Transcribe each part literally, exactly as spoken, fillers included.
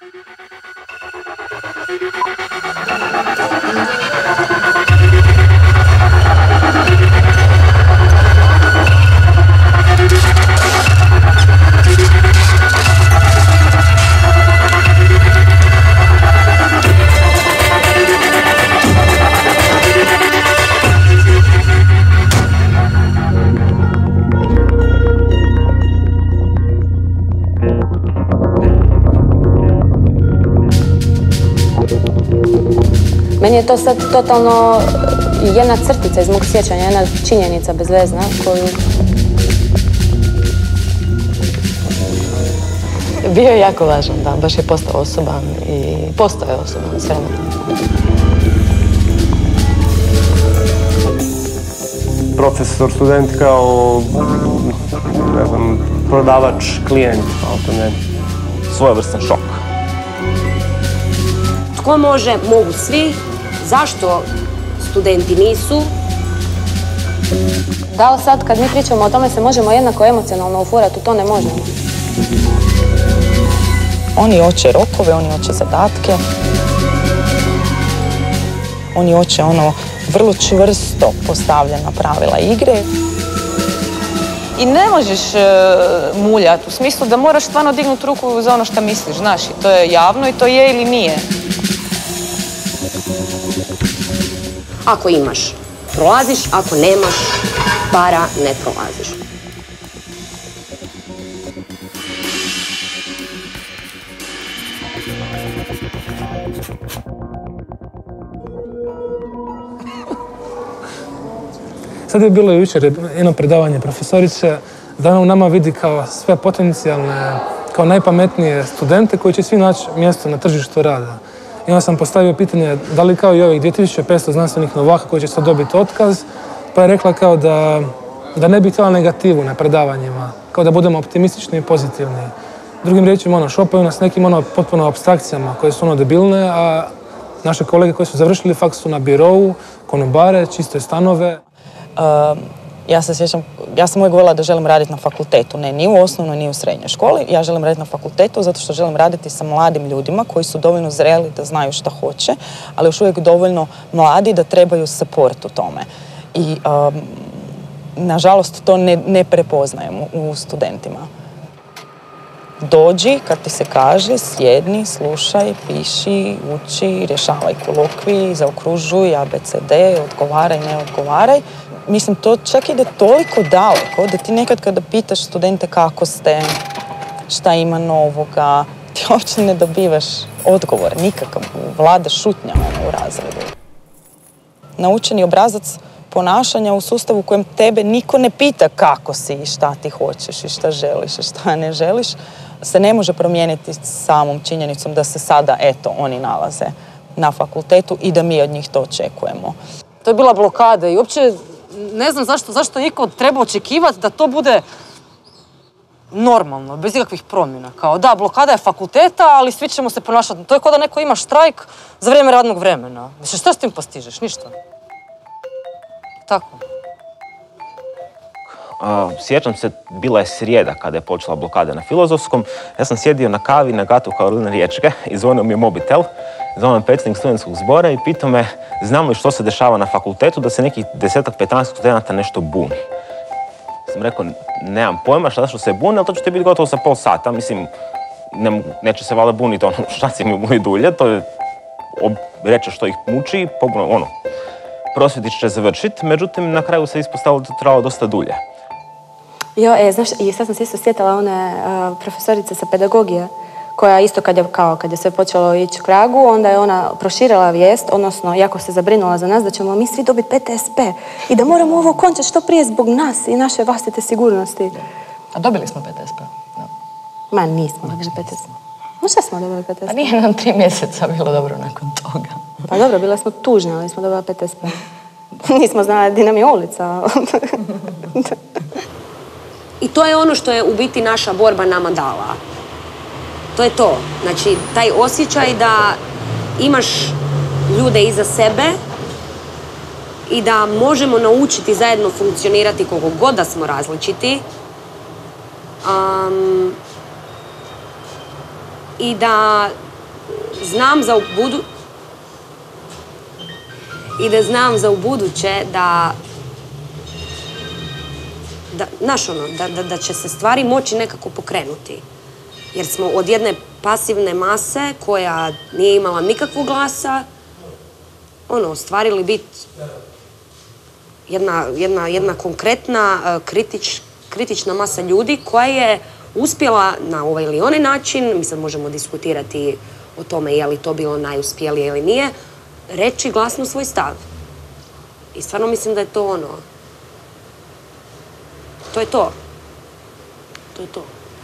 Meni je to sad totalno jedna crtica iz mog sjećanja, jedna činjenica bezvezna koju... Bio je jako važan, da, baš je postao osoban i postao je osoban s vremenom. Profesor, student kao, ne znam, prodavač, klijent, ali ne. Svojevrstan šok. Tko može, mogu svi. Zašto studenti nisu? Da li sad kad mi pričamo o tome se možemo jednako emocionalno ufurati, to ne možemo. Oni hoće rokove, oni hoće zadatke. Oni hoće ono vrlo čvrsto postavljena pravila igre. I ne možeš uh, muljati u smislu da moraš stvarno dignuti ruku za ono što misliš, znaš, i to je javno i to je ili nije. Ako imaš, prolaziš, ako nemaš, para ne prolaziš. Sad je bilo jučer jedno predavanje profesorice da ona u nama vidi kao sve potencijalne, kao najpametnije studente koji će svi naći mjesto na tržištu rada. I onda sam postavio pitanje da li kao i ovih dvije tisuće petsto znanstvenih novaka koji će sad dobiti otkaz, pa je rekla kao da, da ne bi htjela negativu na predavanjima, kao da budemo optimistični i pozitivni. Drugim riječima, ono, šopaju nas nekim ono potpuno apstrakcijama koje su ono debilne, a naše kolege koji su završili faks su na birovu, konobare, čiste stanove. Uh, ja se sjećam, ja sam uvijek govorila da želim raditi na fakultetu, ne ni u osnovnoj, ni u srednjoj školi. Ja želim raditi na fakultetu zato što želim raditi sa mladim ljudima koji su dovoljno zreli da znaju šta hoće, ali još uvijek dovoljno mladi da trebaju support u tome. I um, nažalost to ne, ne prepoznajemo u studentima. Dođi kad ti se kaže, sjedni, slušaj, piši, uči, rješavaj kolokvij, zaokružuj, A B C D, odgovaraj, ne odgovaraj. Mislim, to čak ide toliko daleko da ti nekad kada pitaš studente kako ste, šta ima novoga, ti uopće ne dobivaš odgovor, nikakav, vlada šutnja u razredu. Naučeni obrazac ponašanja u sustavu u kojem tebe niko ne pita kako si i šta ti hoćeš i šta želiš i šta ne želiš, se ne može promijeniti samom činjenicom da se sada, eto, oni nalaze na fakultetu i da mi od njih to očekujemo. To je bila blokada i uopće ne znam zašto, zašto niko treba očekivati da to bude normalno, bez ikakvih promjena. Kao da, blokada je fakulteta, ali svi ćemo se ponašati. To je kao da neko ima štrajk za vrijeme radnog vremena. Mislim, šta s tim postižeš? Ništa. Tako. Uh, sjećam se, bila je srijeda kada je počela blokada na Filozofskom. Ja sam sjedio na kavi na gatu Karoline Riječke i zvonio mi je mobitel. Zvonio me predsjednik studentskog zbora i pitao me znam li što se dešava na fakultetu da se nekih desetak, petnaest studenta nešto buni. Sam rekao, nemam pojma šta što se buni, ali to će ti biti gotovo sa pol sata. Mislim, ne, neće se valjda buniti ono šta si mi buni dulje, to je reče što ih muči, ono, prosvjedi će završiti, međutim na kraju se ispostavilo da to trebalo dosta dulje. Jo, e, znaš, i sad sam se isto sjetila one uh, profesorice sa pedagogije, koja isto kad je, kao, kad je sve počelo ići k vragu, onda je ona proširila vijest, odnosno jako se zabrinula za nas da ćemo mi svi dobiti P T S P i da moramo ovo končati što prije zbog nas i naše vlastite sigurnosti. A dobili smo P T S P? No. Ma nismo dobili P T S P. No šta smo dobili P T S P? Pa nije nam tri mjeseca bilo dobro nakon toga. Pa dobro, bile smo tužne, ali smo dobili P T S P. Nismo znali di nam je ulica. I to je ono što je u biti naša borba nama dala. To je to. Znači, taj osjećaj da imaš ljude iza sebe i da možemo naučiti zajedno funkcionirati koliko god da smo različiti. Um, I da znam za budu... I da znam za ubuduće da... Da, znaš ono, da, da, da će se stvari moći nekako pokrenuti. Jer smo od jedne pasivne mase koja nije imala nikakvog glasa, ono, ostvarili biti jedna, jedna, jedna konkretna, kritič, kritična masa ljudi koja je uspjela na ovaj ili onaj način, mi sad možemo diskutirati o tome je li to bilo najuspjelije ili nije, reći glasno svoj stav. I stvarno mislim da je to ono... To je to. To je to.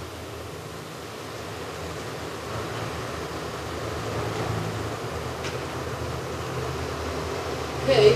Hej.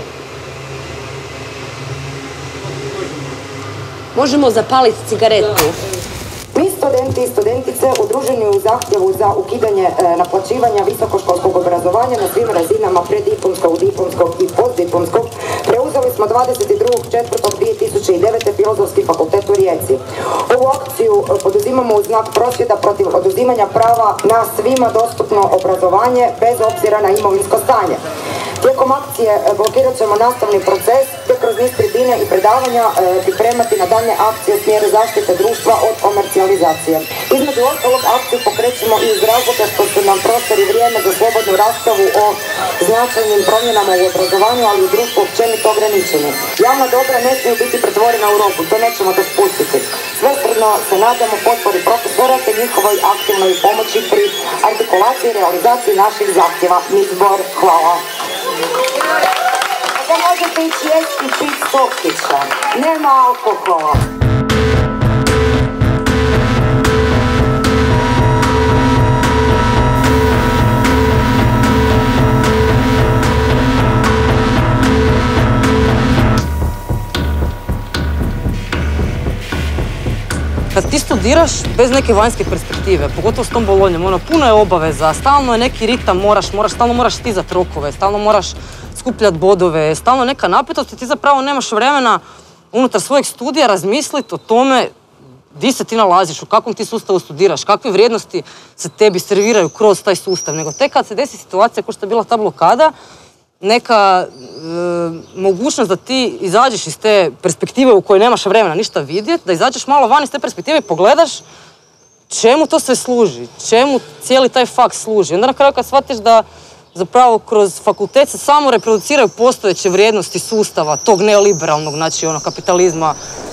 Možemo zapaliti cigaretu. Mi studenti i studentice udruženi u zahtjevu za ukidanje e, naplaćivanja visokoškolskog obrazovanja na svim razinama preddiplomskog, diplomskog i postdiplomskog preuzeli smo dvadeset drugog četvrtog dvije tisuće devete. Filozofski fakultet u Rijeci. Ovu akciju poduzimamo u znak prosvjeda protiv oduzimanja prava na svima dostupno obrazovanje bez obzira na imovinsko stanje. Tijekom akcije blokirat ćemo nastavni proces te kroz niz tribine i predavanja e, pripremati na daljnje akcije u smjeru zaštite društva od komercijalizacije. Između ostalog akciju pokrećemo i iz razloga što su nam prostor i vrijeme za slobodnu raspravu o značajnim promjenama u obrazovanju, ali i u društvu općenito ograničeni. Javna dobra ne smiju biti pretvorena u robu, to nećemo dopustiti. Svesrdno se nadamo potpori profesora te njihovoj aktivnoj pomoći pri artikulaciji i realizaciji naših zahtjeva. Izbor, hvala. Da možete ići jesti i pit soktića. Nema alkohola. Kad ti studiraš bez neke vanjske perspektive, pogotovo s tom Bolonjom, ono, puno je obaveza, stalno je neki ritam, moraš, moraš, stalno moraš stizat rokove, stalno moraš skupljat bodove, stalno neka napetost i ti zapravo nemaš vremena unutar svojeg studija razmisliti o tome di se ti nalaziš, u kakvom ti sustavu studiraš, kakve vrijednosti se tebi serviraju kroz taj sustav, nego tek kad se desi situacija kao što je bila ta blokada, neka e, mogućnost da ti izađeš iz te perspektive u kojoj nemaš vremena ništa vidjeti, da izađeš malo van iz te perspektive i pogledaš čemu to sve služi, čemu cijeli taj faks služi. Onda na kraju kad shvatiš da zapravo kroz fakultet se samo reproduciraju postojeće vrijednosti sustava, tog neoliberalnog, znači ono, kapitalizma,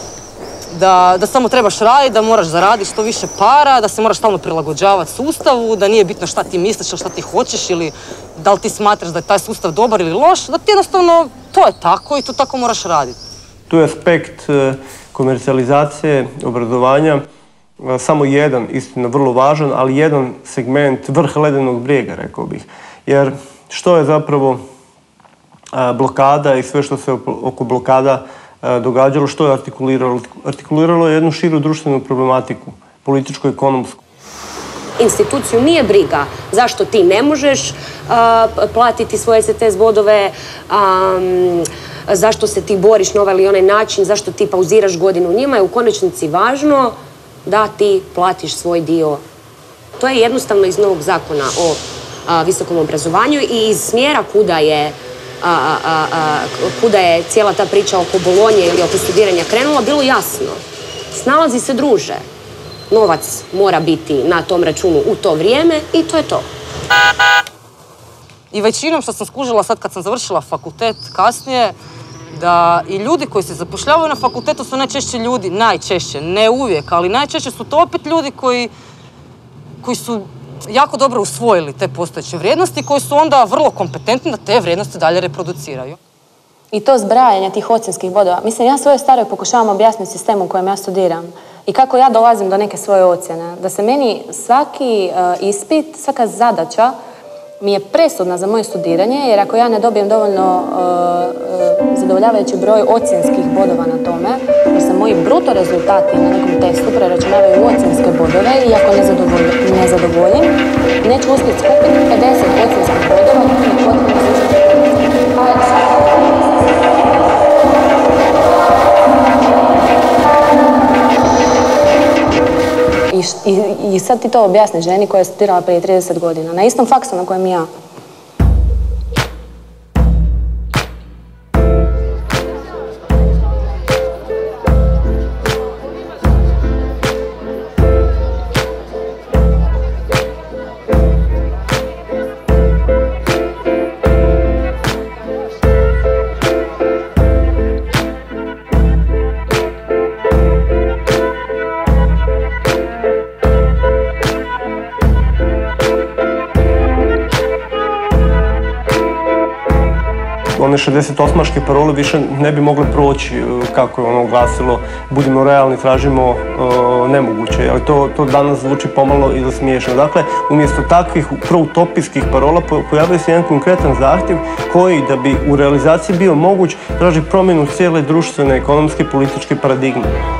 da, da samo trebaš raditi, da moraš zaraditi što više para, da se moraš stalno prilagođavati sustavu, da nije bitno šta ti misliš ili šta ti hoćeš ili da li ti smatraš da je taj sustav dobar ili loš, da ti jednostavno to je tako i to tako moraš raditi. Tu je aspekt komercijalizacije obrazovanja samo jedan, istina vrlo važan, ali jedan segment, vrh ledenog brijega, rekao bih. Jer što je zapravo blokada i sve što se oko blokada događalo, što je artikuliralo? Artikuliralo je jednu širu društvenu problematiku, političko-ekonomsku. Instituciju nije briga zašto ti ne možeš a, platiti svoje S T S bodove, a, zašto se ti boriš na ovaj ili onaj način, zašto ti pauziraš godinu. Njima je u konačnici važno da ti platiš svoj dio. To je jednostavno iz novog zakona o a, visokom obrazovanju i iz smjera kuda je A, a, a, kuda je cijela ta priča oko Bolonje ili oko studiranja krenula, bilo jasno. Snalazi se druže. Novac mora biti na tom računu u to vrijeme i to je to. I većinom što sam skužila sad kad sam završila fakultet kasnije, da i ljudi koji se zapošljavaju na fakultetu su najčešće ljudi, najčešće, ne uvijek, ali najčešće su to opet ljudi koji, koji su jako dobro usvojili te postojeće vrijednosti koji su onda vrlo kompetentni da te vrijednosti dalje reproduciraju. I to zbrajanje tih ocjenskih bodova. Mislim, ja svoje staroj pokušavam objasniti sistemu u kojem ja studiram i kako ja dolazim do neke svoje ocjene. Da se meni svaki uh, ispit, svaka zadaća mi je presudna za moje studiranje, jer ako ja ne dobijem dovoljno uh, uh, zadovoljavajući broj ocjenskih bodova na tome, jer se moji bruto rezultati na nekom testu preračunavaju u ocjenske bodove i ako ne zadovoljim, ne zadovoljim neću uspjeti skupiti pedeset ocjenskih bodova, to je potrebno I i, i sad ti to objasni ženi koja je studirala prije trideset godina, na istom faksu na kojem i ja. One šezdesetosmaške parole više ne bi mogle proći, kako je ono glasilo, budimo realni, tražimo uh, nemoguće, ali to, to danas zvuči pomalo i za smiješno. Dakle, umjesto takvih proutopijskih parola pojavio se jedan konkretan zahtjev koji, da bi u realizaciji bio moguć, traži promjenu cijele društvene, ekonomske i političke paradigme.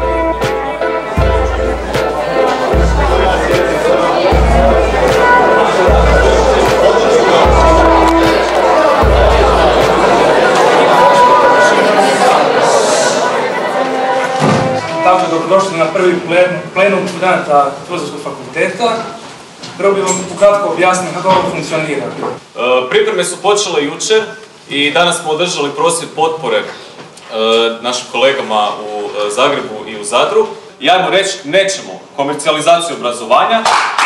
Dakle, dobrodošli na prvi plenum studenta Filozofskog fakulteta. Prvo bih vam ukratko objasnio kako ovo funkcionira. E, pripreme su počele jučer i danas smo održali prosvjed potpore e, našim kolegama u e, Zagrebu i u Zadru. I ajmo reći, nećemo komercijalizaciju obrazovanja.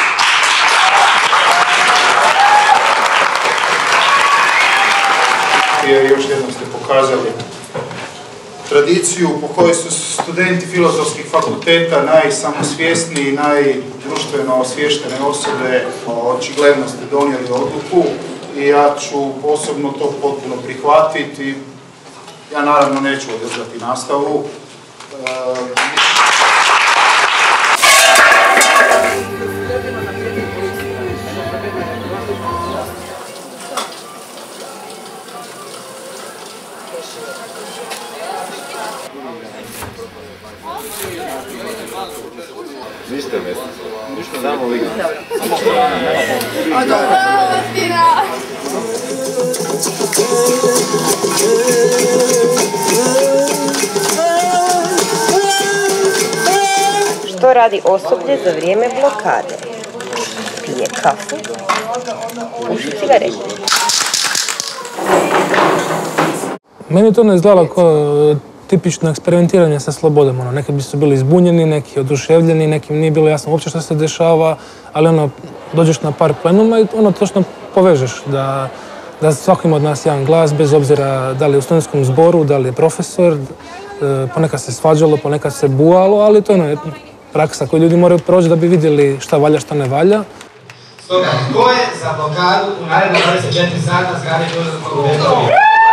Još jednom ste pokazali tradiciju po kojoj su studenti filozofskih fakulteta najsamosvjesniji, najdruštveno osviještene osobe. Očigledno ste donijeli odluku i ja ću osobno to potpuno prihvatiti. Ja naravno neću održati nastavu. Ništa mjesto. Ništa samo liga. Što radi osoblje za vrijeme blokade? Pije kafu, puši cigaretu. Meni to ne izgledalo kao tipično eksperimentiranje sa slobodom. Ono, neki bi su bili zbunjeni, neki oduševljeni, nekim nije bilo jasno uopće što se dešava, ali ono, dođeš na par plenuma i ono točno povežeš da, da svako ima od nas jedan glas, bez obzira da li je u studentskom zboru, da li je profesor, ponekad se svađalo, ponekad se bujalo, ali to je ono, praksa koju ljudi moraju proći da bi vidjeli šta valja, šta ne valja. Stoga, tko je za blokadu u naredno dvadeset četiri sata zgrade Filozofskog fakulteta?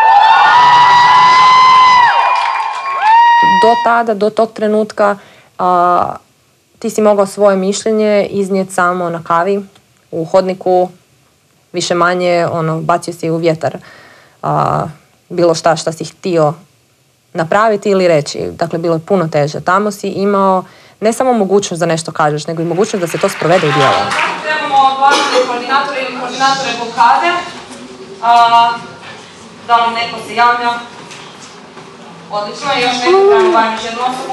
Do tada, do tog trenutka, a, ti si mogao svoje mišljenje iznijeti samo na kavi, u hodniku, više manje, ono, bacio si u vjetar a, bilo šta šta si htio napraviti ili reći. Dakle, bilo je puno teže. Tamo si imao ne samo mogućnost da nešto kažeš, nego i mogućnost da se to sprovede u djelo. Trebamo glasne koordinatore ili koordinatore blokade. A, da li neko se javlja? Odlično, i još neko trebamo barem još jednu osobu.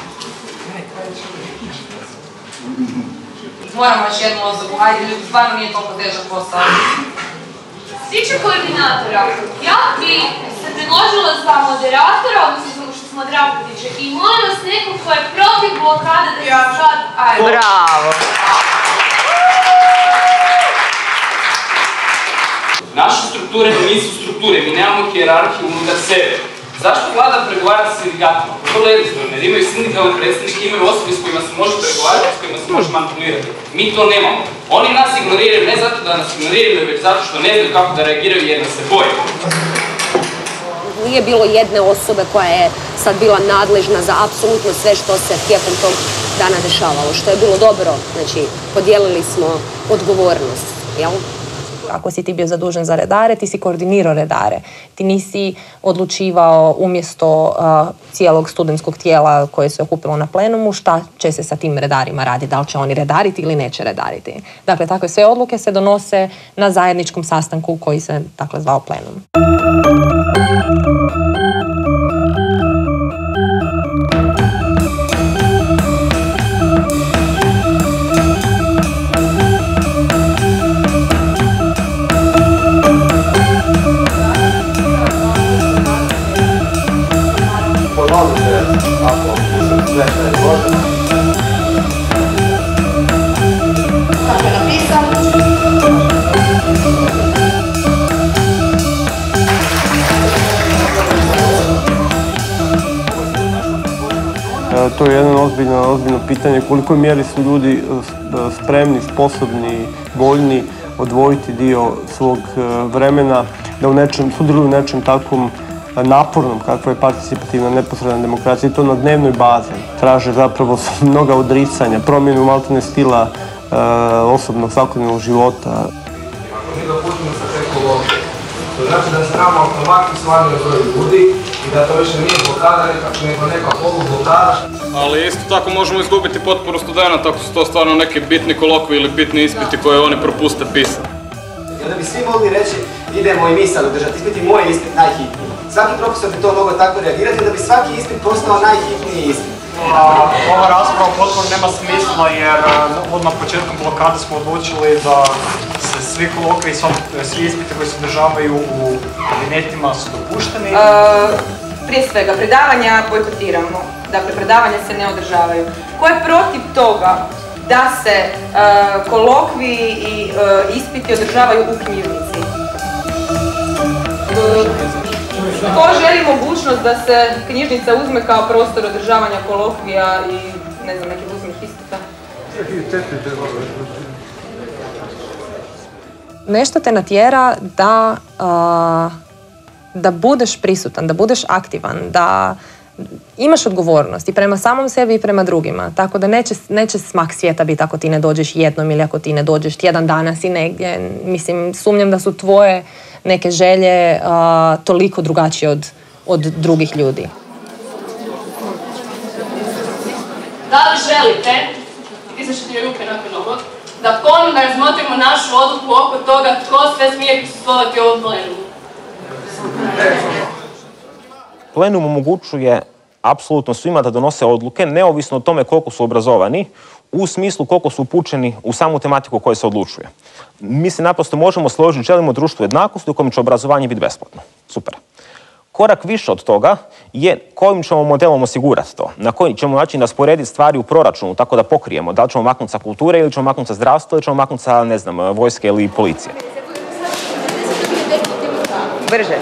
Moramo još jednu osobu, hajde, ljudi, stvarno nije toliko težak posao. Tiče koordinatora, ja bi se predložila za moderatora, odnosno za što smo Dragoviće, i molim vas neko ko je protiv blokade da se sad... Ajde. Bravo! Naše strukture nisu strukture, mi nemamo hijerarhiju unutar sebe. Zašto vlada pregovara s sindikatima? Vrlo jednostavno, jer imaju sindikalne predstavnike, imaju osobe s kojima se može pregovarati, s kojima se može manipulirati. Mi to nemamo. Oni nas ignoriraju ne zato da nas ignoriraju, već zato što ne znaju kako da reagiraju jer nas se boje. Nije bilo jedne osobe koja je sad bila nadležna za apsolutno sve što se tijekom tog dana dešavalo, što je bilo dobro. Znači, podijelili smo odgovornost, jel? Ako si ti bio zadužen za redare, ti si koordinirao redare. Ti nisi odlučivao umjesto uh, cijelog studentskog tijela koje se okupilo na plenumu šta će se sa tim redarima raditi, da li će oni redariti ili neće redariti. Dakle, takve sve odluke se donose na zajedničkom sastanku koji se, dakle, zvao plenum. ako sve predloženo. Kako je napisao? To je jedno ozbiljno, ozbiljno pitanje koliko mjeri su ljudi spremni, sposobni, voljni odvojiti dio svog vremena da u nečem, sudjeluju u nečem takvom napornom kakva je participativna neposredna demokracija i to na dnevnoj bazi. Traže zapravo mnoga odricanja, promjenu maltene stila e, osobnog svakodnevnog života. Ako mi dopustimo sa te kolonije, to znači da se nama automatski smanjuje broj ljudi i da to više nije blokada, nego neka polublokada. Ali isto tako možemo izgubiti potporu studenta ako su to stvarno neki bitni kolokvi ili bitni ispiti koje oni propuste pisati. I onda bi svi mogli reći idemo i mi sad održati ispit i moj ispit najhitniji. Svaki profesor bi to mogao tako reagirati da bi svaki ispit postao najhitniji ispit. Ova rasprava potpuno nema smisla jer odmah početkom blokade smo odlučili da se svi kolokvi i svi ispiti koji se održavaju u kabinetima su dopušteni. Prije svega, predavanja bojkotiramo. Dakle, predavanja se ne održavaju. Ko je protiv toga da se kolokvi i ispiti održavaju u knjižnici? Ko želi mogućnost da se knjižnica uzme kao prostor održavanja kolokvija i, ne znam, nekih uzmih ispita? Nešto te natjera da, uh, da budeš prisutan, da budeš aktivan, da imaš odgovornost i prema samom sebi i prema drugima. Tako da neće, neće smak svijeta biti ako ti ne dođeš jednom ili ako ti ne dođeš tjedan dana si negdje. Mislim, sumnjam da su tvoje neke želje uh, toliko drugačije od, od drugih ljudi. Da li želite, izašli ti ruke nakon ovog, da ponovno razmotrimo našu odluku oko toga tko sve smije prisustvovati ovom plenumu? Plenum omogućuje apsolutno svima da donose odluke, neovisno o tome koliko su obrazovani, u smislu koliko su upućeni u samu tematiku o kojoj se odlučuje. Mi se naprosto možemo složiti, želimo društvo jednakosti u kojem će obrazovanje biti besplatno. Super. Korak više od toga je kojim ćemo modelom osigurati to, na koji ćemo način rasporediti stvari u proračunu tako da pokrijemo, da li ćemo maknuti sa kulture ili ćemo maknuti sa zdravstva ili ćemo maknuti sa, ne znam, vojske ili policije. Brže.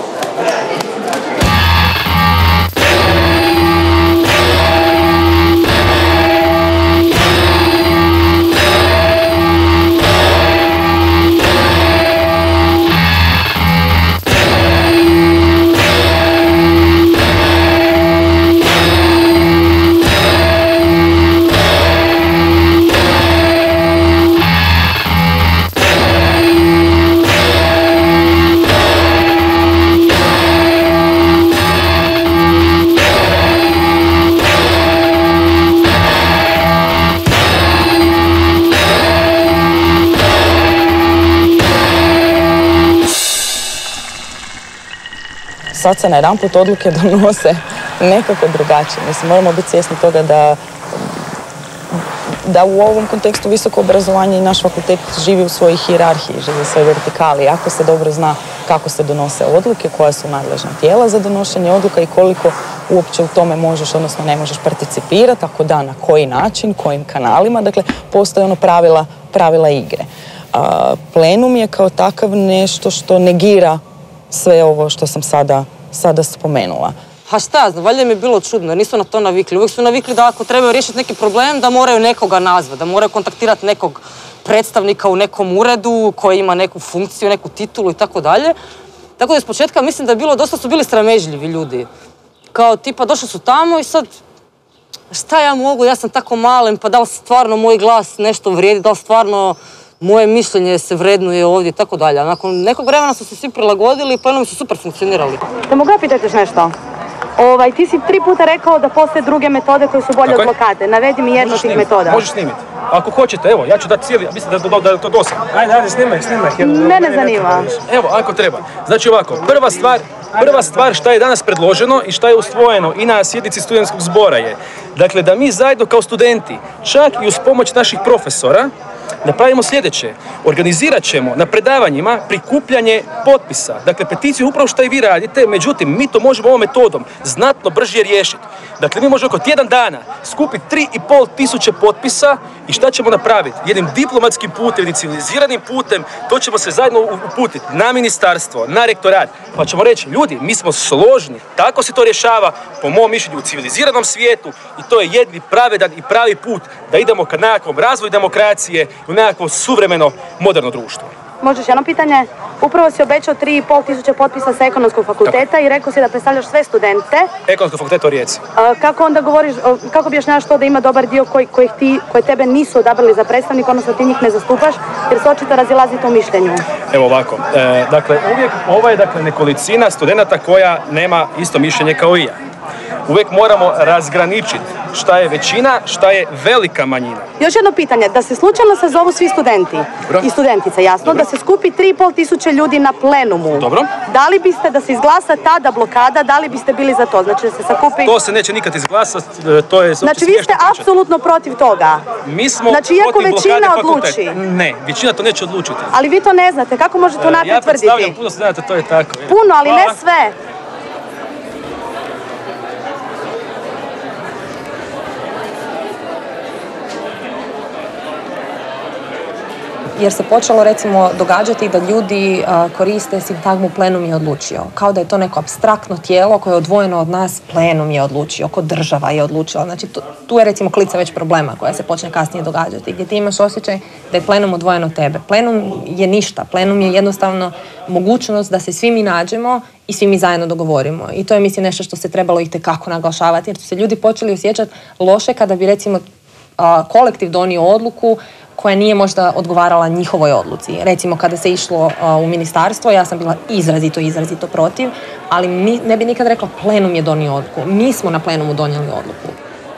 Sad se na jedan put odluke donose nekako drugačije. Mislim, moramo biti svjesni toga da, da u ovom kontekstu visoko obrazovanje i naš fakultet živi u svojoj hijerarhiji, živi u svojoj vertikali. Jako se dobro zna kako se donose odluke, koja su nadležna tijela za donošenje odluka i koliko uopće u tome možeš, odnosno ne možeš participirati, ako da, na koji način, kojim kanalima. Dakle, postoje ono pravila, pravila igre. A, plenum je kao takav nešto što negira sve ovo što sam sada, sada spomenula. A šta, valjda mi je bilo čudno, jer nisu na to navikli. Uvijek su navikli da ako trebaju riješiti neki problem, da moraju nekoga nazvati, da moraju kontaktirati nekog predstavnika u nekom uredu koji ima neku funkciju, neku titulu i tako dalje. Tako da iz početka mislim da je bilo, dosta su bili sramežljivi ljudi. Kao tipa došli su tamo i sad, šta ja mogu, ja sam tako malen, pa da li stvarno moj glas nešto vrijedi, da li stvarno moje mišljenje se vrednuje ovdje i tako dalje. Nakon nekog vremena su se svi prilagodili i plenumi su super funkcionirali. Da mogu ja pitati još nešto? Ovaj, ti si tri puta rekao da postoje druge metode koje su bolje od blokade. Navedi mi jednu od tih metoda. Možeš snimiti. Ako hoćete, evo, ja ću dati cijeli, mislim da, da, da je to dosadno. Ajde, ajde, snimaj, snimaj. Mene zanima. Evo, ako treba. Znači ovako, prva stvar, prva stvar šta je danas predloženo i šta je usvojeno i na sjednici studentskog zbora je, dakle, da mi zajedno kao studenti, čak i uz pomoć naših profesora, napravimo sljedeće. Organizirat ćemo na predavanjima prikupljanje potpisa. Dakle, peticiju upravo što i vi radite, međutim, mi to možemo ovom metodom znatno brže riješiti. Dakle, mi možemo oko tjedan dana skupiti tri i pol tisuće potpisa i šta ćemo napraviti? Jednim diplomatskim putem, jednim civiliziranim putem, to ćemo se zajedno uputiti na ministarstvo, na rektorat, pa ćemo reći, ljudi, mi smo složni, tako se to rješava, po mom mišljenju, u civiliziranom svijetu i to je jedni pravedan i pravi put da idemo ka nekakvom razvoju demokracije u nekakvo suvremeno, moderno društvo. Možeš jedno pitanje? Upravo si obećao tri i pol tisuće potpisa sa Ekonomskog fakulteta Tako. i rekao si da predstavljaš sve studente. Ekonomskog fakulteta u Rijeci. A, kako onda govoriš, kako objašnjavaš to da ima dobar dio koji, kojih ti, koji tebe nisu odabrali za predstavnika, odnosno ti njih ne zastupaš, jer se očito razilazite u mišljenju? Evo ovako, e, dakle, uvijek, ovo je dakle nekolicina studenata koja nema isto mišljenje kao i ja. Uvijek moramo razgraničiti šta je većina, šta je velika manjina. Još jedno pitanje, da se slučajno se zovu svi studenti Dobro. i studentice, jasno, Dobro. da se skupi tri i pol tisuće ljudi na plenumu. Dobro. Da li biste da se izglasa tada blokada, da li biste bili za to? Znači da se sakupi... To se neće nikad izglasati, to je... Znači vi ste apsolutno protiv toga? Mi smo znači, iako većina odluči? Ne, većina to neće odlučiti. Ali vi to ne znate, kako možete unaprijed ja tvrditi? Ja predstavljam puno studenta, to je tako. Puno, ali Hvala. ne sve. Jer se počelo recimo događati da ljudi a, koriste sintagmu plenum je odlučio. Kao da je to neko apstraktno tijelo koje je odvojeno od nas, plenum je odlučio, ko država je odlučila. Znači tu, tu je recimo klica već problema koja se počne kasnije događati, gdje ti imaš osjećaj da je plenum odvojen od tebe. Plenum je ništa, plenum je jednostavno mogućnost da se svi mi nađemo i svi mi zajedno dogovorimo. I to je mislim nešto što se trebalo itekako naglašavati, jer su se ljudi počeli osjećati loše kada bi recimo a, kolektiv donio odluku koja nije možda odgovarala njihovoj odluci. Recimo, kada se išlo uh, u ministarstvo, ja sam bila izrazito, izrazito protiv, ali mi, ne bi nikad rekla plenum je donio odluku. Mi smo na plenumu donijeli odluku.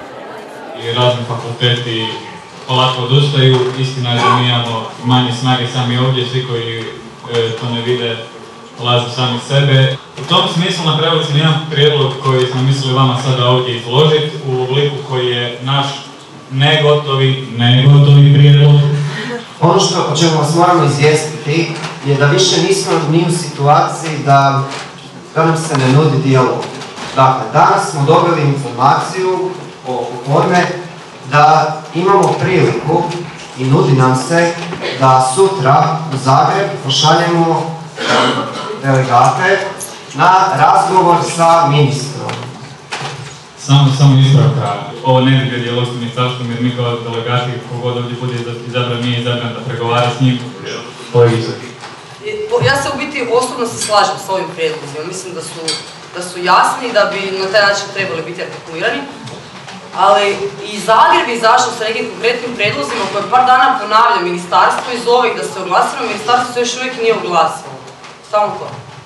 I razni fakulteti polako odustaju. Istina je da mi imamo manje snage sami ovdje, svi koji e, to ne vide lažu sami sebe. U tom smislu napravili smo jedan prijedlog koji smo mislili vama sada ovdje izložiti u obliku koji je naš negotovi, negotovi prijedlog. Ono što, o čemu vas moramo izvijestiti je da više nismo ni u situaciji da, da nam se ne nudi dijalog. Dakle, danas smo dobili informaciju o forme da imamo priliku i nudi nam se da sutra u Zagreb pošaljemo delegate na razgovor sa ministrom. Samo, samo ispravka. Ovo ne bi bio dijalog s ministarstvom jer mi kao delegati kogod ovdje bude izabran nije izabran da pregovara s njim. To je izak. Ja se u biti osobno se slažem s ovim prijedlozima. Mislim da su, da su jasni i da bi na taj način trebali biti artikulirani. Ali i Zagreb je izašao sa nekim konkretnim prijedlozima koje par dana ponavlja ministarstvo i zove ih da se oglasilo, ministarstvo se još uvijek nije oglasilo. Samo to.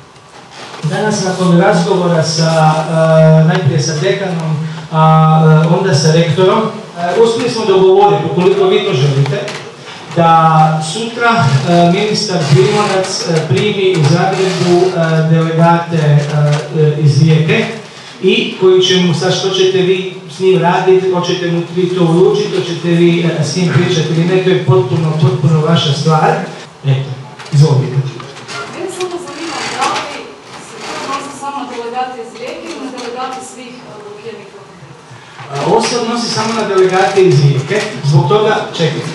Danas nakon razgovora sa, uh, najprije sa dekanom, a uh, onda sa rektorom, uh, uspjeli smo dogovoriti, ukoliko vi to želite, da sutra uh, ministar Primorac uh, primi u Zagrebu uh, delegate uh, iz Rijeke i koji će mu, sad što ćete vi s njim raditi, hoćete mu vi to uručiti, hoćete vi uh, s njim pričati ili ne, to je potpuno, potpuno vaša stvar. Eto, izvolite. Ovo se odnosi samo na delegate iz Rijeke, zbog toga čekajte.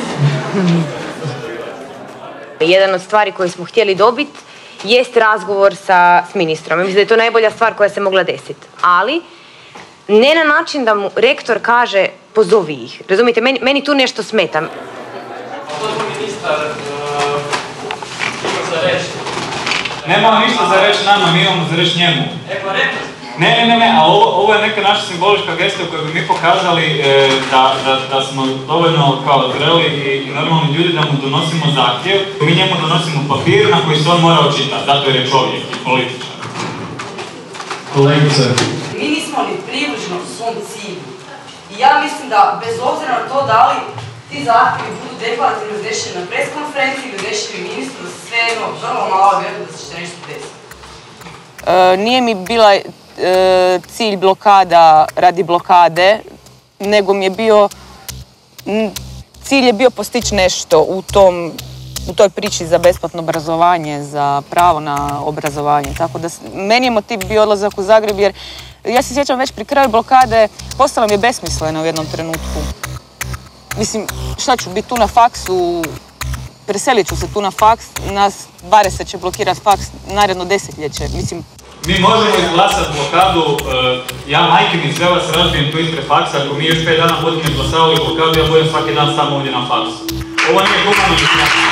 Jedan od stvari koje smo htjeli dobiti jest razgovor sa s ministrom. Mislim da je to najbolja stvar koja se mogla desiti. Ali ne na način da mu rektor kaže pozovi ih. Razumijete, meni, meni tu nešto smeta. Gospodin ministar uh, ima za reći. Nemamo ništa za reći nama, mi imamo za reći njemu. E pa rektor. Ne, ne, ne, ne, a ovo, ovo je neka naša simbolička gesta koju bi mi pokazali e, da, da, da smo dovoljno kao zreli i, i normalni ljudi da mu donosimo zahtjev. Mi njemu donosimo papir na koji se on mora očitati, zato jer je čovjek i političar. Kolegice. Mi nismo ni približno u svom cilju. I ja mislim da, bez obzira na to da li ti zahtjevi budu deklarativno iznešeni na pres konferenciji ili iznešeni ministru, da se sve jedno vrlo malo vjerujem da će nešto desiti. E, nije mi bila cilj blokada radi blokade, nego mi je bio cilj je bio postići nešto u tom u toj priči za besplatno obrazovanje, za pravo na obrazovanje. Tako da meni je motiv bio odlazak u Zagreb jer ja se sjećam već pri kraju blokade postalo mi je besmisleno u jednom trenutku. Mislim, šta ću biti tu na faksu, preselit ću se tu na faks, nas dvadeset će blokirati faks naredno desetljeće. Mislim, mi možemo izglasati blokadu, ja majke mi sve vas razbijem tu ispred faksa, ako mi još pet dana budemo izglasavali blokadu, ja budem svaki dan samo ovdje na faksu. Ovo nije humano izglasati.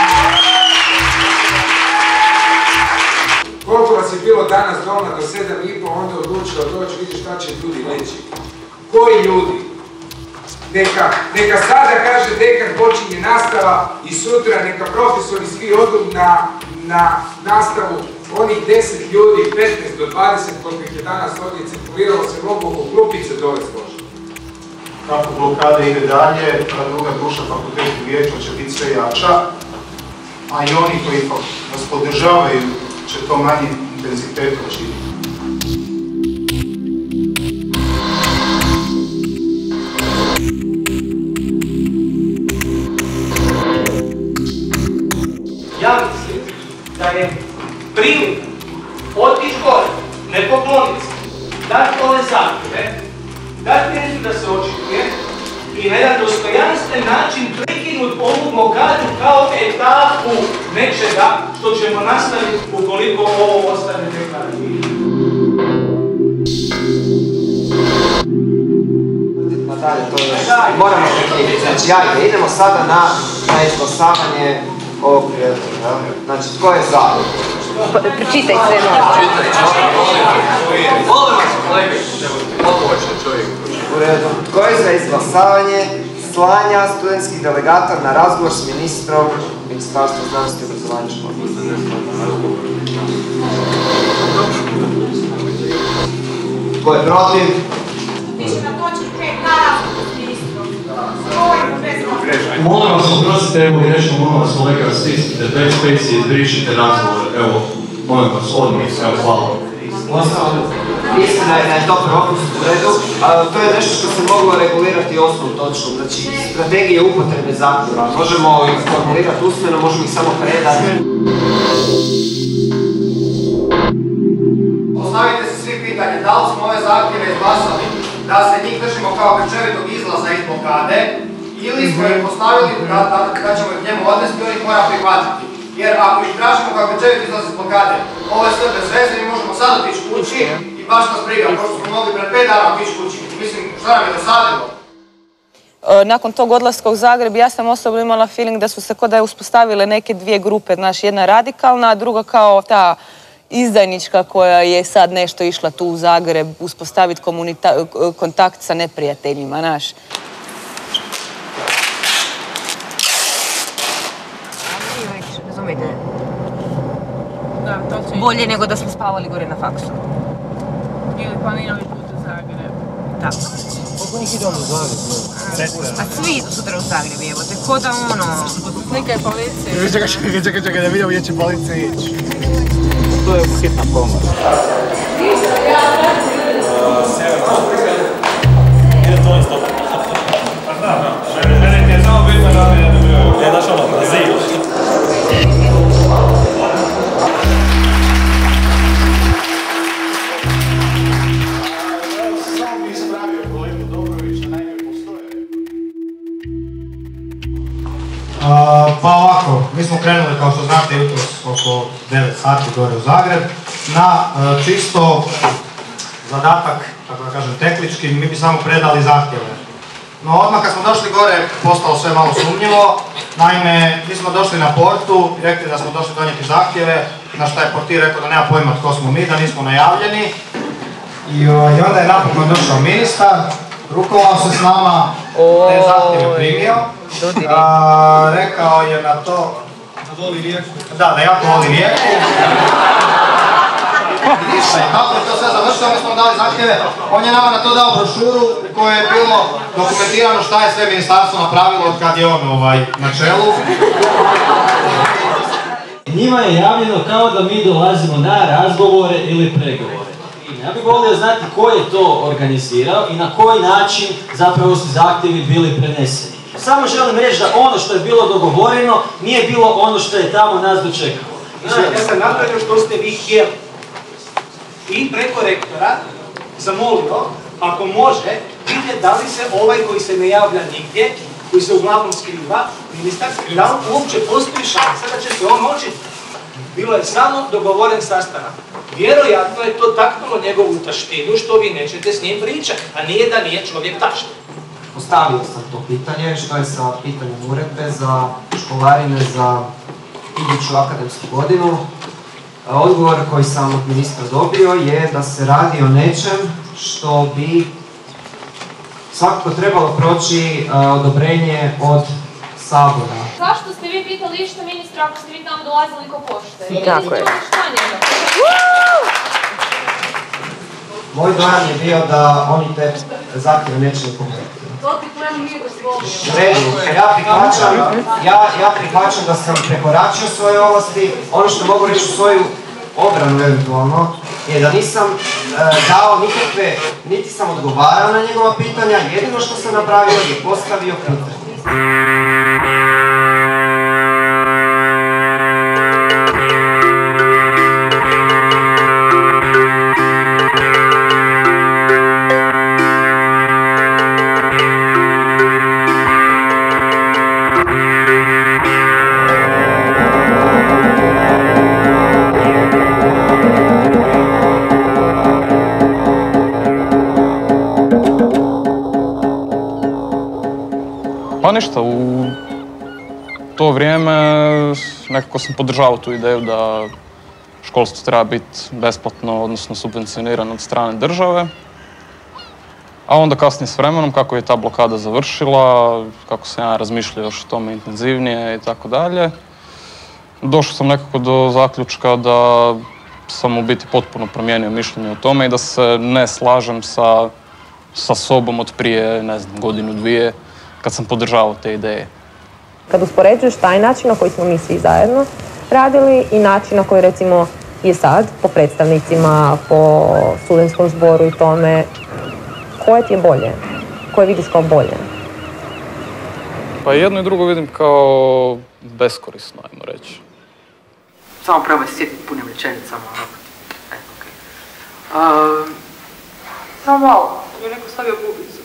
Koliko vas je bilo danas doma do sedam i pol, onda odlučilo doći, vidi šta će ljudi reći. Koji ljudi? Neka, neka sada kaže dekan počinje nastava i sutra neka profesori svi odu na, na nastavu. Onih deset ljudi, petnaest do dvadeset, koliko ih je danas ovdje cirkuliralo, se mogu oko klupice dovesti ložiti. Kako blokada ide dalje, ta druga duša fakultetu vijeća će biti sve jača, a i oni koji vas podržavaju će to manje intenzitetom činiti. Ja mislim da je prilika otići gore, ne pokloniti se, dati ove zahtjeve, dati mjestu da se očituje i na jedan dostojanstven način prekinuti ovu blokadu kao etapu nečega što ćemo nastaviti ukoliko ovo ostane deklarativno. Nadalje, to je, moramo prekinuti. Znači, ajde, idemo sada na, na izglasavanje ovog prijedloga. Znači, tko je za? Pročitaj sve noći. Molim vas, kolege, pomoćno čovjek. U redu. Tko je za izglasavanje slanja studentskih delegata na razgovor s ministrom Ministarstva znanosti i obrazovanja škola? Tko je protiv? Molim vas, oprostite, evo i nešto, molim vas, kolega, stisnite backspace i izbrišite razgovor, evo, molim vas, odmah, evo, hvala. Mislim da je to propust u redu, to je nešto što se moglo regulirati osnovu točno, znači strategije upotrebe zahtjeva, možemo ih formulirati usmeno, možemo ih samo predati. Postavite se svi pitanje, da li smo ove zahtjeve izglasali, da se njih držimo kao grčevitog izlaza iz blokade, ili smo ih postavili da, da, da ćemo ih njemu odnesti i on ih mora prihvatiti. Jer ako ih tražimo kao grčevit izlaz iz blokade, ovo je sve bez veze, mi možemo sad otići kući i baš nas briga, pošto smo mogli pred pet dana otići kući. Mislim, šta nam je dosadilo? Nakon tog odlaska u Zagreb, ja sam osobno imala feeling da su se kod da je uspostavile neke dvije grupe, znaš, jedna radikalna, a druga kao ta izdajnička koja je sad nešto išla tu u Zagreb uspostaviti kontakt sa neprijateljima, znaš. Razumijete? Bolje nego da smo spavali gore na faksu. Ili planirali put u Zagreb. Tako. Koliko njih ide u Zagreb? A svi idu sutra u Zagreb, evo te, ko da ono... Slika je policije. Čekaj, čekaj, čekaj, čekaj, da vidimo gdje će policija ići. To je hitna pomoć. Ide to isto. Pa da, da. Mene ti je samo bitno da mi je daš ono, Brazil. Pa ovako, mi smo krenuli, kao što znate, jutros oko devet sati gore u Zagreb, na čisto zadatak, tako da kažem, tehnički, mi bi samo predali zahtjeve. No odmah kad smo došli gore, postalo sve malo sumnjivo. Naime, mi smo došli na portu i rekli da smo došli donijeti zahtjeve, na što je portir rekao da nema pojma tko smo mi, da nismo najavljeni. I onda je napokon došao ministar, rukovao se s nama, te zahtjeve primio. A, rekao je na to da voli Rijeku. Da, da jako voli Rijeku. Kako je to sve završilo, mi smo dali zahtjeve. On je nama na to dao brošuru u kojoj je bilo dokumentirano šta je sve ministarstvo napravilo od kad je on ovaj, na čelu. Njima je javljeno kao da mi dolazimo na razgovore ili pregovore. Ja bih volio znati ko je to organizirao i na koji način zapravo su zahtjevi bili preneseni. Samo želim reći da ono što je bilo dogovoreno nije bilo ono što je tamo nas dočekalo. Ja sam napravio što ste vi htjeli. I preko rektora zamolio, ako može, vidjeti da li se ovaj koji se ne javlja nigdje, koji se uglavnom skriva, ministar, da li uopće postoji šansa da će se on moći. Bilo je samo dogovoren sastanak. Vjerojatno je to taknulo njegovu taštinu što vi nećete s njim pričati, a nije da nije čovjek tašten. Postavio sam to pitanje, što je sa pitanjem uredbe za školarine za iduću akademsku godinu. Odgovor koji sam od ministra dobio je da se radi o nečem što bi svakako trebalo proći odobrenje od Sabora. Zašto ste vi pitali išta ministra ako ste vi tamo dolazili ko pošte? Tako je. Moj dojam je bio da oni te zahtjeve neće pokrenuti. U redu, ja prihvaćam, ja, ja prihvaćam da sam prekoračio svoje ovlasti. Ono što mogu reći u svoju obranu eventualno je da nisam e, dao nikakve, niti sam odgovarao na njegova pitanja, jedino što sam napravio je postavio pitanje. Pa ništa, u to vrijeme nekako sam podržavao tu ideju da školstvo treba biti besplatno, odnosno subvencionirano od strane države. A onda kasnije s vremenom, kako je ta blokada završila, kako sam ja razmišljao još o tome intenzivnije i tako dalje, došao sam nekako do zaključka da sam u biti potpuno promijenio mišljenje o tome i da se ne slažem sa, sa sobom od prije, ne znam, godinu, dvije, kad sam podržavao te ideje. Kad uspoređuješ taj način na koji smo mi svi zajedno radili i način na koji recimo je sad, po predstavnicima, po studentskom zboru i tome, koje ti je bolje? Koje vidiš kao bolje? Pa jedno i drugo vidim kao beskorisno, ajmo reći. Samo probaj se sjetiti punim rečenicama. E, okej. Okay. Uh, samo malo, mi je neko stavio bubicu.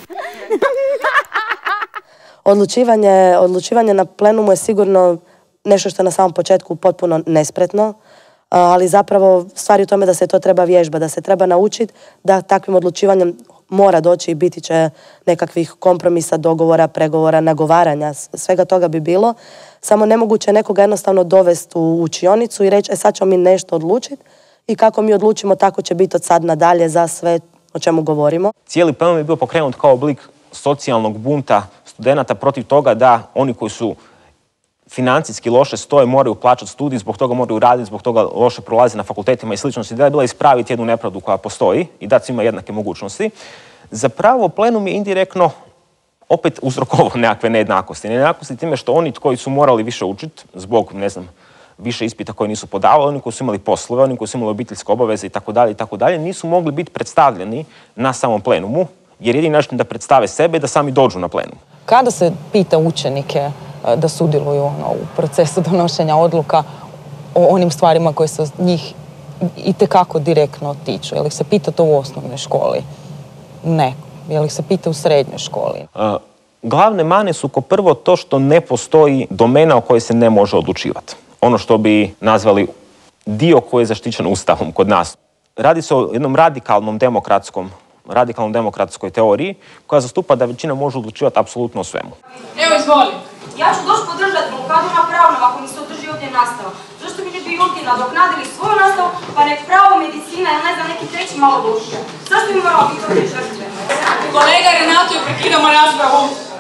Odlučivanje, odlučivanje na plenumu je sigurno nešto što je na samom početku potpuno nespretno, ali zapravo stvar je u tome da se to treba vježba, da se treba naučiti da takvim odlučivanjem mora doći i biti će nekakvih kompromisa, dogovora, pregovora, nagovaranja, svega toga bi bilo. Samo nemoguće je nekoga jednostavno dovesti u učionicu i reći e sad ćemo mi nešto odlučiti i kako mi odlučimo tako će biti od sad nadalje za sve o čemu govorimo. Cijeli plenum je bio pokrenut kao oblik socijalnog bunta studenata protiv toga da oni koji su financijski loše stoje moraju plaćati studij, zbog toga moraju raditi, zbog toga loše prolaze na fakultetima i slično. Ideja je bila ispraviti jednu nepravdu koja postoji i dati svima jednake mogućnosti. Zapravo plenum je indirektno opet uzrokovao nekakve nejednakosti. Nejednakosti time što oni koji su morali više učiti zbog, ne znam, više ispita koje nisu podavali, oni koji su imali poslove, oni koji su imali obiteljske obaveze i tako dalje i tako dalje, nisu mogli biti predstavljeni na samom plenumu, jer jedini način da predstave sebe je da sami dođu na plenum. Kada se pita učenike da sudjeluju ono, u procesu donošenja odluka o onim stvarima koje se njih itekako direktno tiču? Je li se pita to u osnovnoj školi? Ne. Je li se pita u srednjoj školi? Uh, glavne mane su ko prvo to što ne postoji domena o kojoj se ne može odlučivati. Ono što bi nazvali dio koji je zaštićen Ustavom kod nas. Radi se o jednom radikalnom demokratskom radikalnom demokratskoj teoriji koja zastupa da većina može odlučivati apsolutno o svemu. Evo, izvoli. Ja ću doći podržati blokadu na pravnom ako mi se održi ovdje nastava. Zašto mi ne bi ovdje nadoknadili svoju nastavu, pa nek pravo, medicina ili ne znam neki treći malo duže? Zašto mi moramo biti ovdje žrtve? Kolega Renato, prekidamo raspravu.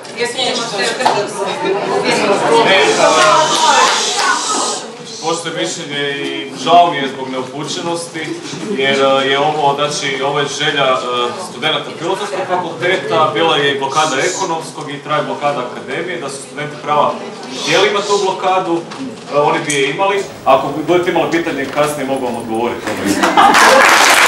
Postoje mišljenje i žao mi je zbog neupućenosti, jer je ovo, znači, ovo je želja studenta Filozofskog fakulteta, bila je i blokada ekonomskog i traje blokada akademije, da su studenti prava htjeli imati tu blokadu, oni bi je imali. Ako budete imali pitanje kasnije, mogu vam odgovoriti.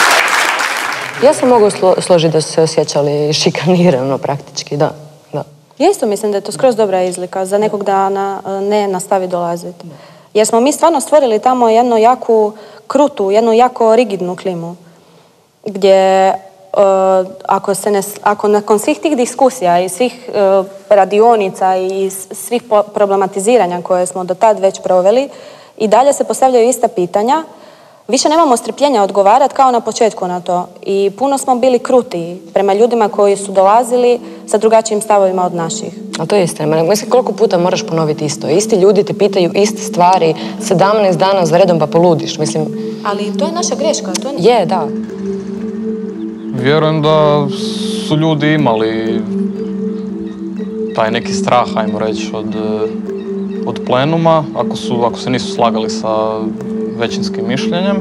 Ja se mogu složiti da su se osjećali šikanirano praktički, da. da. Ja isto mislim da je to skroz dobra izlika za nekog dana ne nastavi dolaziti. Jer smo mi stvarno stvorili tamo jednu jaku krutu, jednu jako rigidnu klimu. Gdje uh, ako, se ne, ako nakon svih tih diskusija i svih uh, radionica i svih problematiziranja koje smo do tad već proveli i dalje se postavljaju ista pitanja, više nemamo strpljenja odgovarati kao na početku na to. I puno smo bili kruti prema ljudima koji su dolazili sa drugačijim stavovima od naših. A to je istina. Mislim, koliko puta moraš ponoviti isto? Isti ljudi te pitaju iste stvari sedamnaest dana za redom pa poludiš. Mislim... Ali to je naša greška. To je... je, da. Vjerujem da su ljudi imali taj neki strah, ajmo reći, od, od plenuma, ako, su, ako se nisu slagali sa većinskim mišljenjem.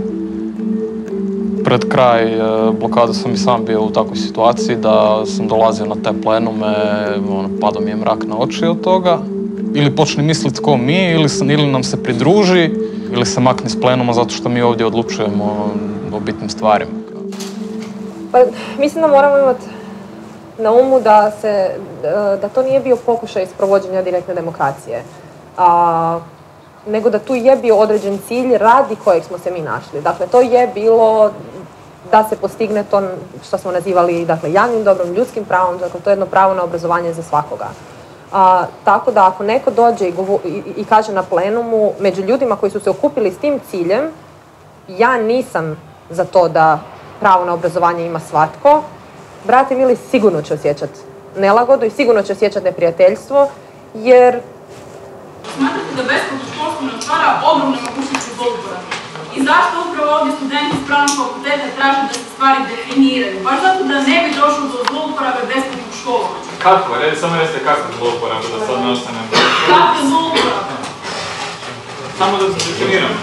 Pred kraj blokade sam i sam bio u takvoj situaciji da sam dolazio na te plenume, ono, padao mi je mrak na oči od toga. Ili počne misliti ko mi, ili, ili nam se pridruži, ili se makne s plenuma zato što mi ovdje odlučujemo o bitnim stvarima. Pa, mislim da moramo imati na umu da, se, da to nije bio pokušaj sprovođenja direktne demokracije. A, nego da tu je bio određen cilj radi kojeg smo se mi našli. Dakle, to je bilo da se postigne to što smo nazivali dakle, javnim dobrom, ljudskim pravom, dakle, to je jedno pravo na obrazovanje za svakoga. A, tako da ako neko dođe i, govo, i, i kaže na plenumu, među ljudima koji su se okupili s tim ciljem, ja nisam za to da pravo na obrazovanje ima svatko, brate mili, sigurno će osjećati nelagodu i sigurno će osjećati neprijateljstvo, jer smatrate da besplatno školstvo ne otvara ogromne mogućnosti zlouporabe? I zašto upravo ovdje studenti s pravnog fakulteta traže da se stvari definiraju? Baš zato da ne bi došlo do zlouporabe besplatnog školovanja. Kako? Redi, samo recite kakva zlouporaba, da sad ne ostanem. Kakva zlouporaba? Samo da se definiramo.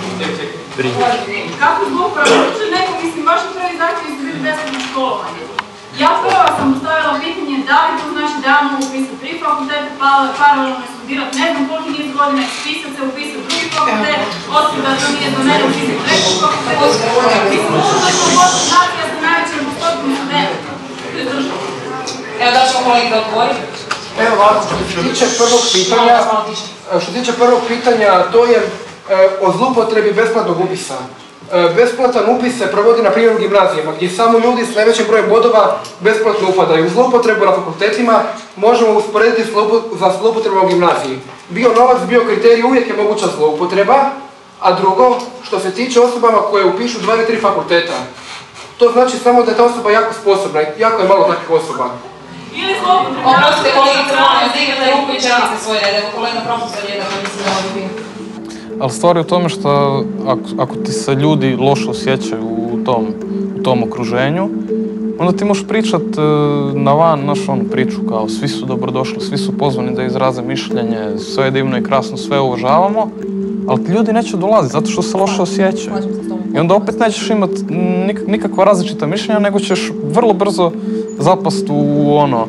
Kako zlouporaba? Uče neko, mislim, vaši prvi zahtjevi su bili besplatno školovanje. Ja prva sam postavila pitanje da li to znači da ja mogu upisati tri fakultete, paralelno studirati, ne znam koliko niz godina, ispisati se, upisati drugi fakultet, osim da to nije za mene upisati treći fakultet. Mislim, možda da smo možda nacija sa najvećim postotkom studenta. To je država. Evo da ćemo koliko da odgovori. Evo ovako, što se tiče prvog pitanja, što se tiče prvog pitanja, to je o zloupotrebi besplatnog upisa. Besplatan upis se provodi na primjer u gimnazijama, gdje samo ljudi s najvećim brojem bodova besplatno upadaju. Zloupotrebu na fakultetima možemo usporediti za zloupotrebu u gimnaziji. Bio novac, bio kriterij, uvijek je moguća zloupotreba, a drugo, što se tiče osobama koje upišu dva ili tri fakulteta, to znači samo da je ta osoba jako sposobna i jako je malo takvih osoba. Ili zloupotreba... Oprostite, kolegice, molim, dignete ruku i čelite svoje rede, kolega profesor je da mislim da ovdje. Ali stvar je u tome što ako, ako ti se ljudi loše osjećaju u tom, u tom okruženju, onda ti možeš pričat na van našu onu priču kao svi su dobrodošli, svi su pozvani da izraze mišljenje, sve je divno i krasno, sve uvažavamo, ali ti ljudi neće dolaziti zato što se loše osjećaju. I onda opet nećeš imati nikakva različita mišljenja, nego ćeš vrlo brzo zapast u ono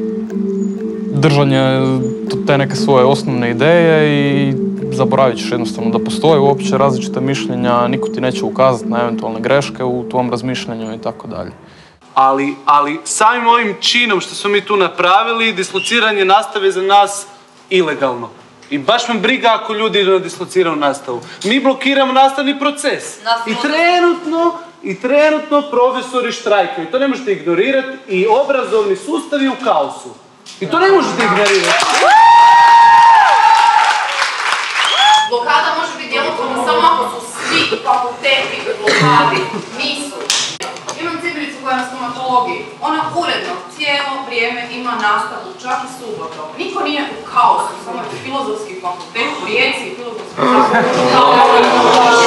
držanje te neke svoje osnovne ideje i zaboravit ćeš jednostavno da postoje uopće različita mišljenja, niko ti neće ukazati na eventualne greške u tvom razmišljanju i tako dalje. Ali, ali samim ovim činom što smo mi tu napravili, dislociranje nastave za nas ilegalno. I baš me briga ako ljudi idu na dislociranu nastavu. Mi blokiramo nastavni proces. I trenutno, i trenutno profesori štrajkaju. To ne možete ignorirati i obrazovni sustav je u kaosu. I to ne možete ignorirati. Blokada može biti djelotvorna samo ako su svi fakulteti u blokadi. Nisu. Imam cibiricu koja je na stomatologiji. Ona uredno cijelo vrijeme ima nastavu, čak i subotom. Niko nije u kaosu, samo je filozofski fakultet u Rijeci i filozofski fakultet.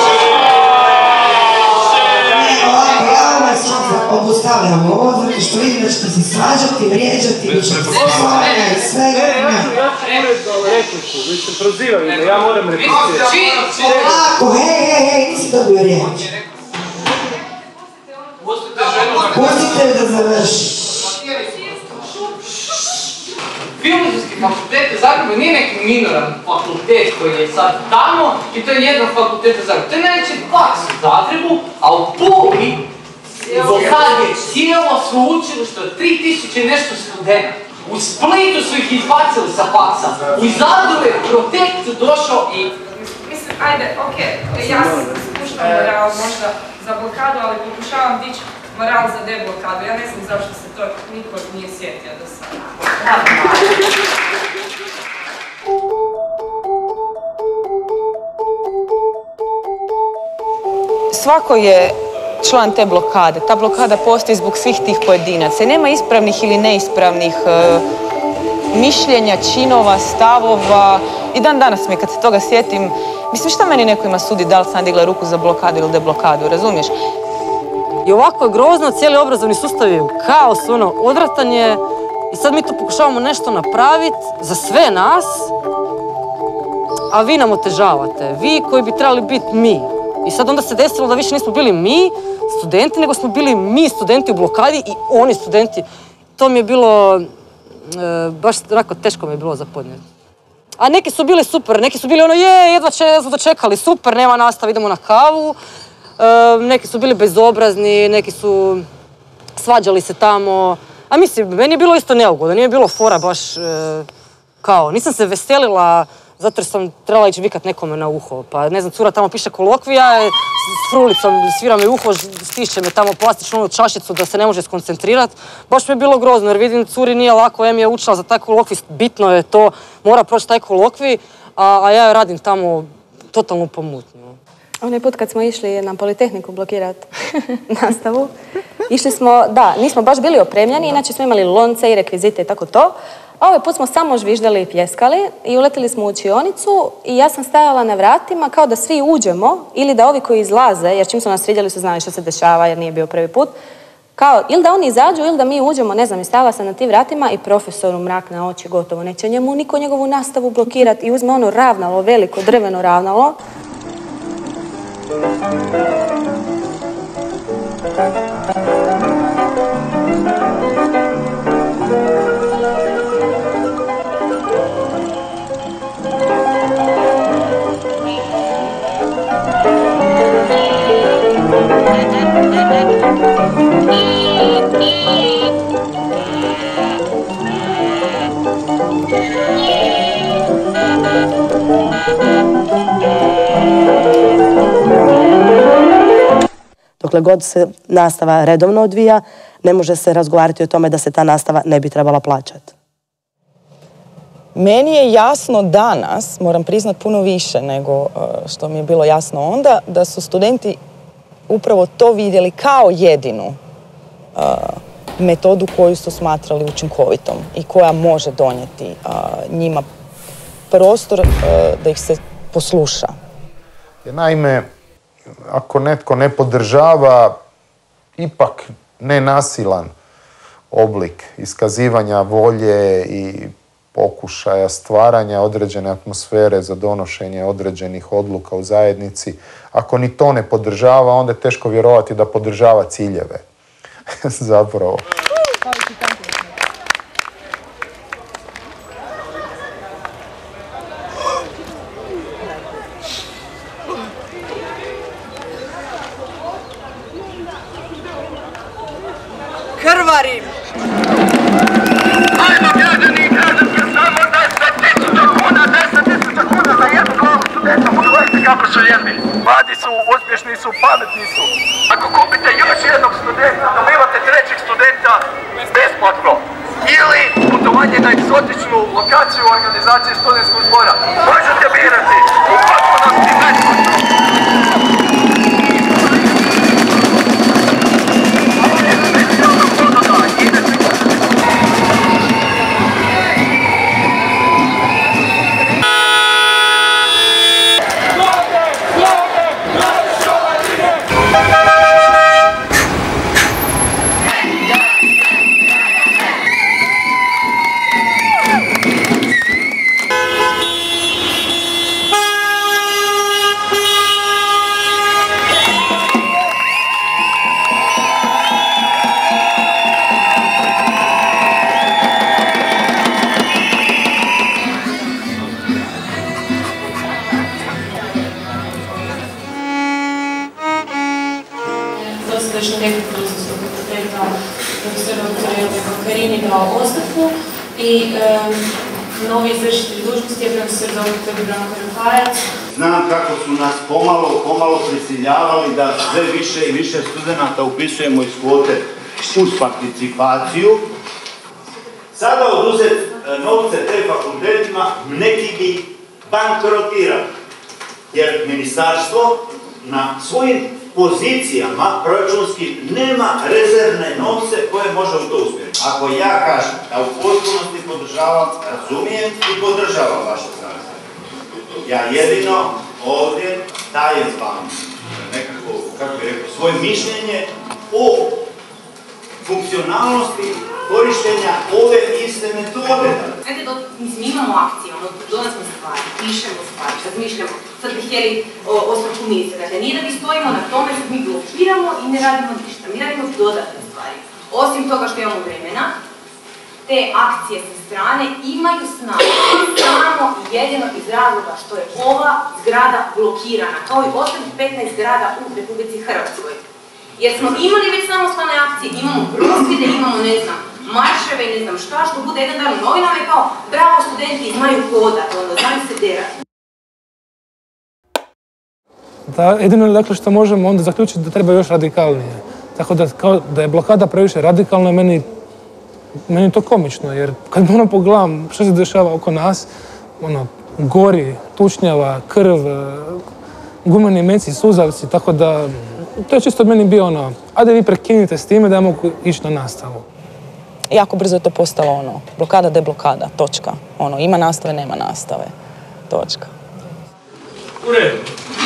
Obustavljamo ovo, zato što vidim da ćete se svađati, vrijeđati, da ćete se slanja i svega. Ne, ja ću uredno repliku, vi ste prozivali me, ja moram replicirati. Ovako, hej, hej, hej, nisi dobio riječ. Pustite da završi. Filozofski fakultet u Zagrebu nije neki minoran fakultet koji je sad tamo i to je jedan fakultet u Zagrebu. To je najveći faks u Zagrebu, a u Puli do sad je cijelo sveučilište od tri tisuće i nešto studenta. U Splitu su ih izbacili sa faksa. U Zadru je protekt došao i... Mislim, ajde, okej, ja spuštam moral možda za blokadu, ali pokušavam dići moral za deblokadu. Ja ne znam zašto se to niko nije sjetio do sada. Svako je član te blokade. Ta blokada postoji zbog svih tih pojedinaca. I nema ispravnih ili neispravnih e, mišljenja, činova, stavova. I dan danas mi kad se toga sjetim, mislim šta meni neko ima sudi da li sam digla ruku za blokadu ili deblokadu, razumiješ? I ovako je grozno, cijeli obrazovni sustav je kaos, ono, odratanje. I sad mi tu pokušavamo nešto napraviti za sve nas, a vi nam otežavate. Vi koji bi trebali biti mi. I sad onda se desilo da više nismo bili mi, studenti, nego smo bili mi studenti u blokadi i oni studenti. To mi je bilo, e, baš onako teško mi je bilo za podnijeti. A neki su bili super, neki su bili ono je, jedva će, smo dočekali, super, nema nastave, idemo na kavu. E, neki su bili bezobrazni, neki su svađali se tamo. A mislim, meni je bilo isto neugodno, nije bilo fora baš e, kao, nisam se veselila zato jer sam trebala ići vikat nekome na uho. Pa ne znam, cura tamo piše kolokvija, s frulicom svira mi uho, stišće me tamo plastičnu onu čašicu da se ne može skoncentrirati. Baš mi je bilo grozno jer vidim curi nije lako, em je učila za taj kolokvij, bitno je to, mora proći taj kolokvij, a, a ja radim tamo totalnu pomutnju. Onaj put kad smo išli na Politehniku blokirati nastavu, išli smo, da, nismo baš bili opremljeni, inače smo imali lonce i rekvizite i tako to. A ovaj put smo samo žviždali i pljeskali i uletili smo u učionicu i ja sam stajala na vratima kao da svi uđemo ili da ovi koji izlaze, jer čim su nas vidjeli su znali što se dešava jer nije bio prvi put, kao ili da oni izađu ili da mi uđemo, ne znam, i stajala sam na tim vratima i profesoru mrak na oči, gotovo neće njemu niko njegovu nastavu blokirati i uzme ono ravnalo, veliko drveno ravnalo. Dokle god se nastava redovno odvija, ne može se razgovarati o tome da se ta nastava ne bi trebala plaćati. Meni je jasno danas, moram priznat puno više nego što mi je bilo jasno onda, da su studenti upravo to vidjeli kao jedinu uh, metodu koju su smatrali učinkovitom i koja može donijeti uh, njima prostor uh, da ih se posluša. Naime, ako netko ne podržava ipak nenasilan oblik iskazivanja volje i pokušaja stvaranja određene atmosfere za donošenje određenih odluka u zajednici, ako ni to ne podržava, onda je teško vjerovati da podržava ciljeve. Zapravo. Krvarim! Ajmo građani i građanke, samo deset tisuća kuna, deset tisuća kuna za jednu glavu studenta, pogledajte kako su jedni. Mladi su, uspješni su, pametni su. Ako kupite još jednog studenta, dobivate trećeg studenta besplatno. Ili putovanje na egzotičnu lokaciju organizacije studentskog zbora. Možete birati u potpunosti besplatno. Dosadašnji rektor Filozofskog fakulteta profesor doktor Jelko Karin je dao ostavku, i novi izvršitelj dužnosti je profesor doktor Branko Rafajac. Znam kako su nas pomalo, pomalo prisiljavali da sve više i više studenata upisujemo iz kvote uz participaciju. Sada oduzeti novce te fakultetima, neki bi bankrotirali. Jer ministarstvo na svojim pozicijama proračunski nema rezervne novce koje može u to uspjeti. Ako ja kažem da u potpunosti podržavam, razumijem i podržavam vaše stvari. Ja jedino ovdje dajem vam nekako, kako bih rekao, svoje mišljenje o funkcionalnosti korištenja ove iste metode. Znate, mi imamo akcije, ono, donosimo stvari, pišemo stvari, razmišljamo, sad bi htjeli ostavku ministra. Dakle, nije da mi stojimo na tome, sad mi blokiramo i ne radimo ništa. Mi radimo dodatne stvari. Osim toga što imamo vremena, te akcije sa strane imaju snagu samo jedino iz razloga što je ova zgrada blokirana, kao i ostalih petnaest zgrada u Republici Hrvatskoj. Jer smo imali već samostalne akcije, imamo prosvjede, imamo, ne znam, marševe i ne znam šta, što bude jedan dan u novinama i kao, bravo studenti, znaju hodat, ono, znaju se derati. Da, jedino dakle što možemo onda zaključiti da treba još radikalnije. Tako da, kao, da je blokada previše radikalna, meni, meni je to komično, jer kad ono pogledam što se dešava oko nas, ono, gori, tučnjava, krv, gumeni meci, suzavci, tako da to je čisto meni bio ono, ajde vi prekinite s time da ja mogu ići na nastavu. Jako brzo je to postalo ono, blokada, deblokada, točka. Ono, ima nastave, nema nastave, točka. U redu.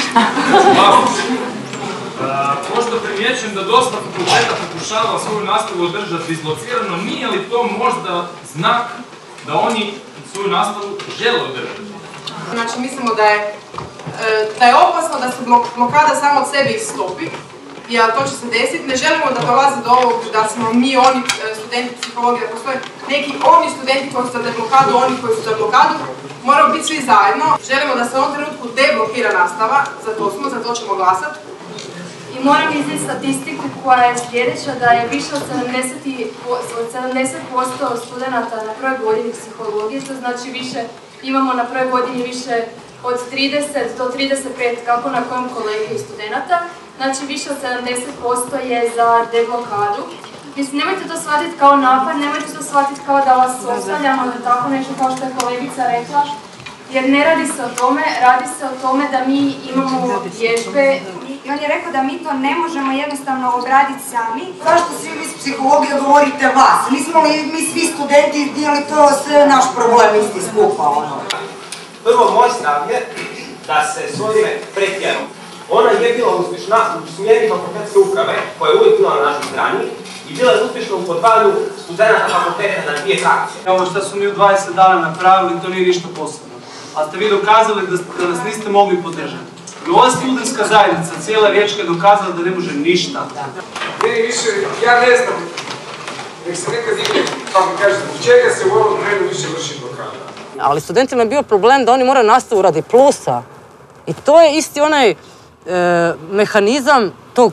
Možda primjećujem da dosta fakulteta pokušava svoju nastavu održati dislocirano, nije li to možda znak da oni svoju nastavu žele održati? Znači, mislimo da je, da je opasno da se blokada samo od sebe istopi, jer to će se desiti. Ne želimo da dolazi do ovog da smo mi oni studenti psihologije, da postoje neki oni studenti koji su za deblokadu, oni koji su za blokadu. Moramo biti svi zajedno. Želimo da se u ovom trenutku deblokira nastava, za to smo, za to ćemo glasati. I moram iznijeti statistiku koja je sljedeća, da je više od sedamdeset posto studenata na prvoj godini psihologije, to znači više, imamo na prvoj godini više od trideset do trideset pet, kako na kojem kolegiju studenata, znači više od sedamdeset posto je za deblokadu. Mislim, nemojte to shvatiti kao napad, nemojte to shvatiti kao da vas ostavljamo ili tako nešto kao što je kolegica rekla, jer ne radi se o tome, radi se o tome da mi imamo vježbe. I on je rekao da mi to ne možemo jednostavno obraditi sami. Zašto svi vi iz psihologije govorite vas? Nismo li mi svi studenti, nije li to sve naš problem isti skupa, ono? Prvo, moj stav je da se s ovime pretjerom. Ona je bila uspješna u smjeri fakultetske uprave, koja je uvijek bila na našoj strani, i bila je uspješna u podvajanju studenta fakulteta na dvije akcije. Ovo što smo mi u dvadeset dana napravili, to nije ništa posebno. Ali ste vi dokazali da nas niste mogli podržati. I ova studentska zajednica, cijela Riječka je dokazala da ne može ništa. Meni više, ja ne znam, nek se nekad ide, pa mi kažete, zbog čega se u ovom vremenu više vrši blokada? Ali studentima je bio problem da oni moraju nastavu radi plusa. I to je isti onaj mehanizam tog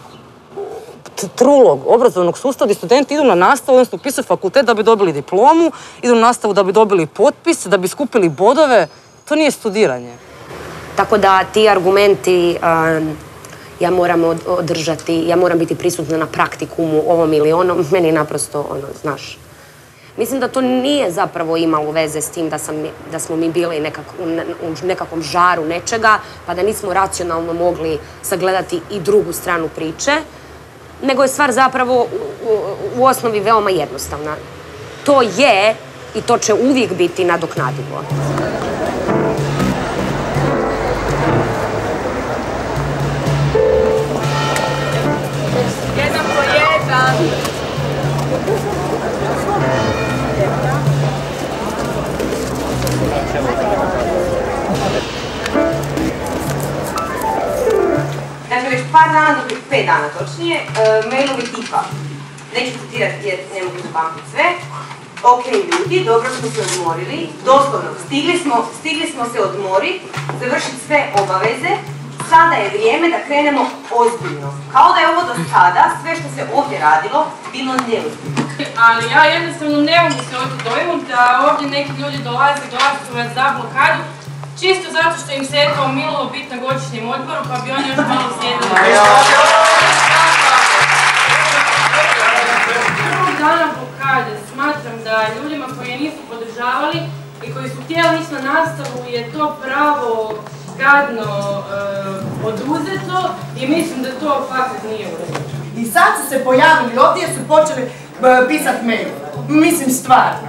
trulog obrazovnog sustava gdje studenti idu na nastavu, odnosno upisuju fakultet da bi dobili diplomu, idu na nastavu da bi dobili potpis, da bi skupili bodove. To nije studiranje. Tako da ti argumenti ja moram održati, ja moram biti prisutna na praktikumu ovom ili onom, meni naprosto, ono, znaš. Mislim da to nije zapravo imalo veze s tim da, sam, da smo mi bili u nekakvom žaru nečega, pa da nismo racionalno mogli sagledati i drugu stranu priče, nego je stvar zapravo u, u, u osnovi veoma jednostavna. To je i to će uvijek biti nadoknadivo. Jedan po jedan. Dakle, već par dana, do pet dana točnije, mailovi tipa. Neću citirati jer ne mogu zapamtiti sve. Ok, ljudi, dobro smo se odmorili. Doslovno, stigli smo, stigli smo se odmoriti, završiti sve obaveze. Sada je vrijeme da krenemo ozbiljno. Kao da je ovo do sada, sve što se ovdje radilo, bilo neozbiljno. ali ja jednostavno ne mogu se ovdje dojmom da ovdje neki ljudi dolaze i glasuju za blokadu, čisto zato što im se eto omililo biti na godišnjem odboru, pa bi oni još malo sjedili. Prvog dana blokade smatram da ljudima koji je nisu podržavali i koji su htjeli ići na nastavu je to pravo gadno oduzeto i mislim da to fakat nije u redu. I sad su se pojavili ovdje jer su počeli pisat mail. Mislim stvarno.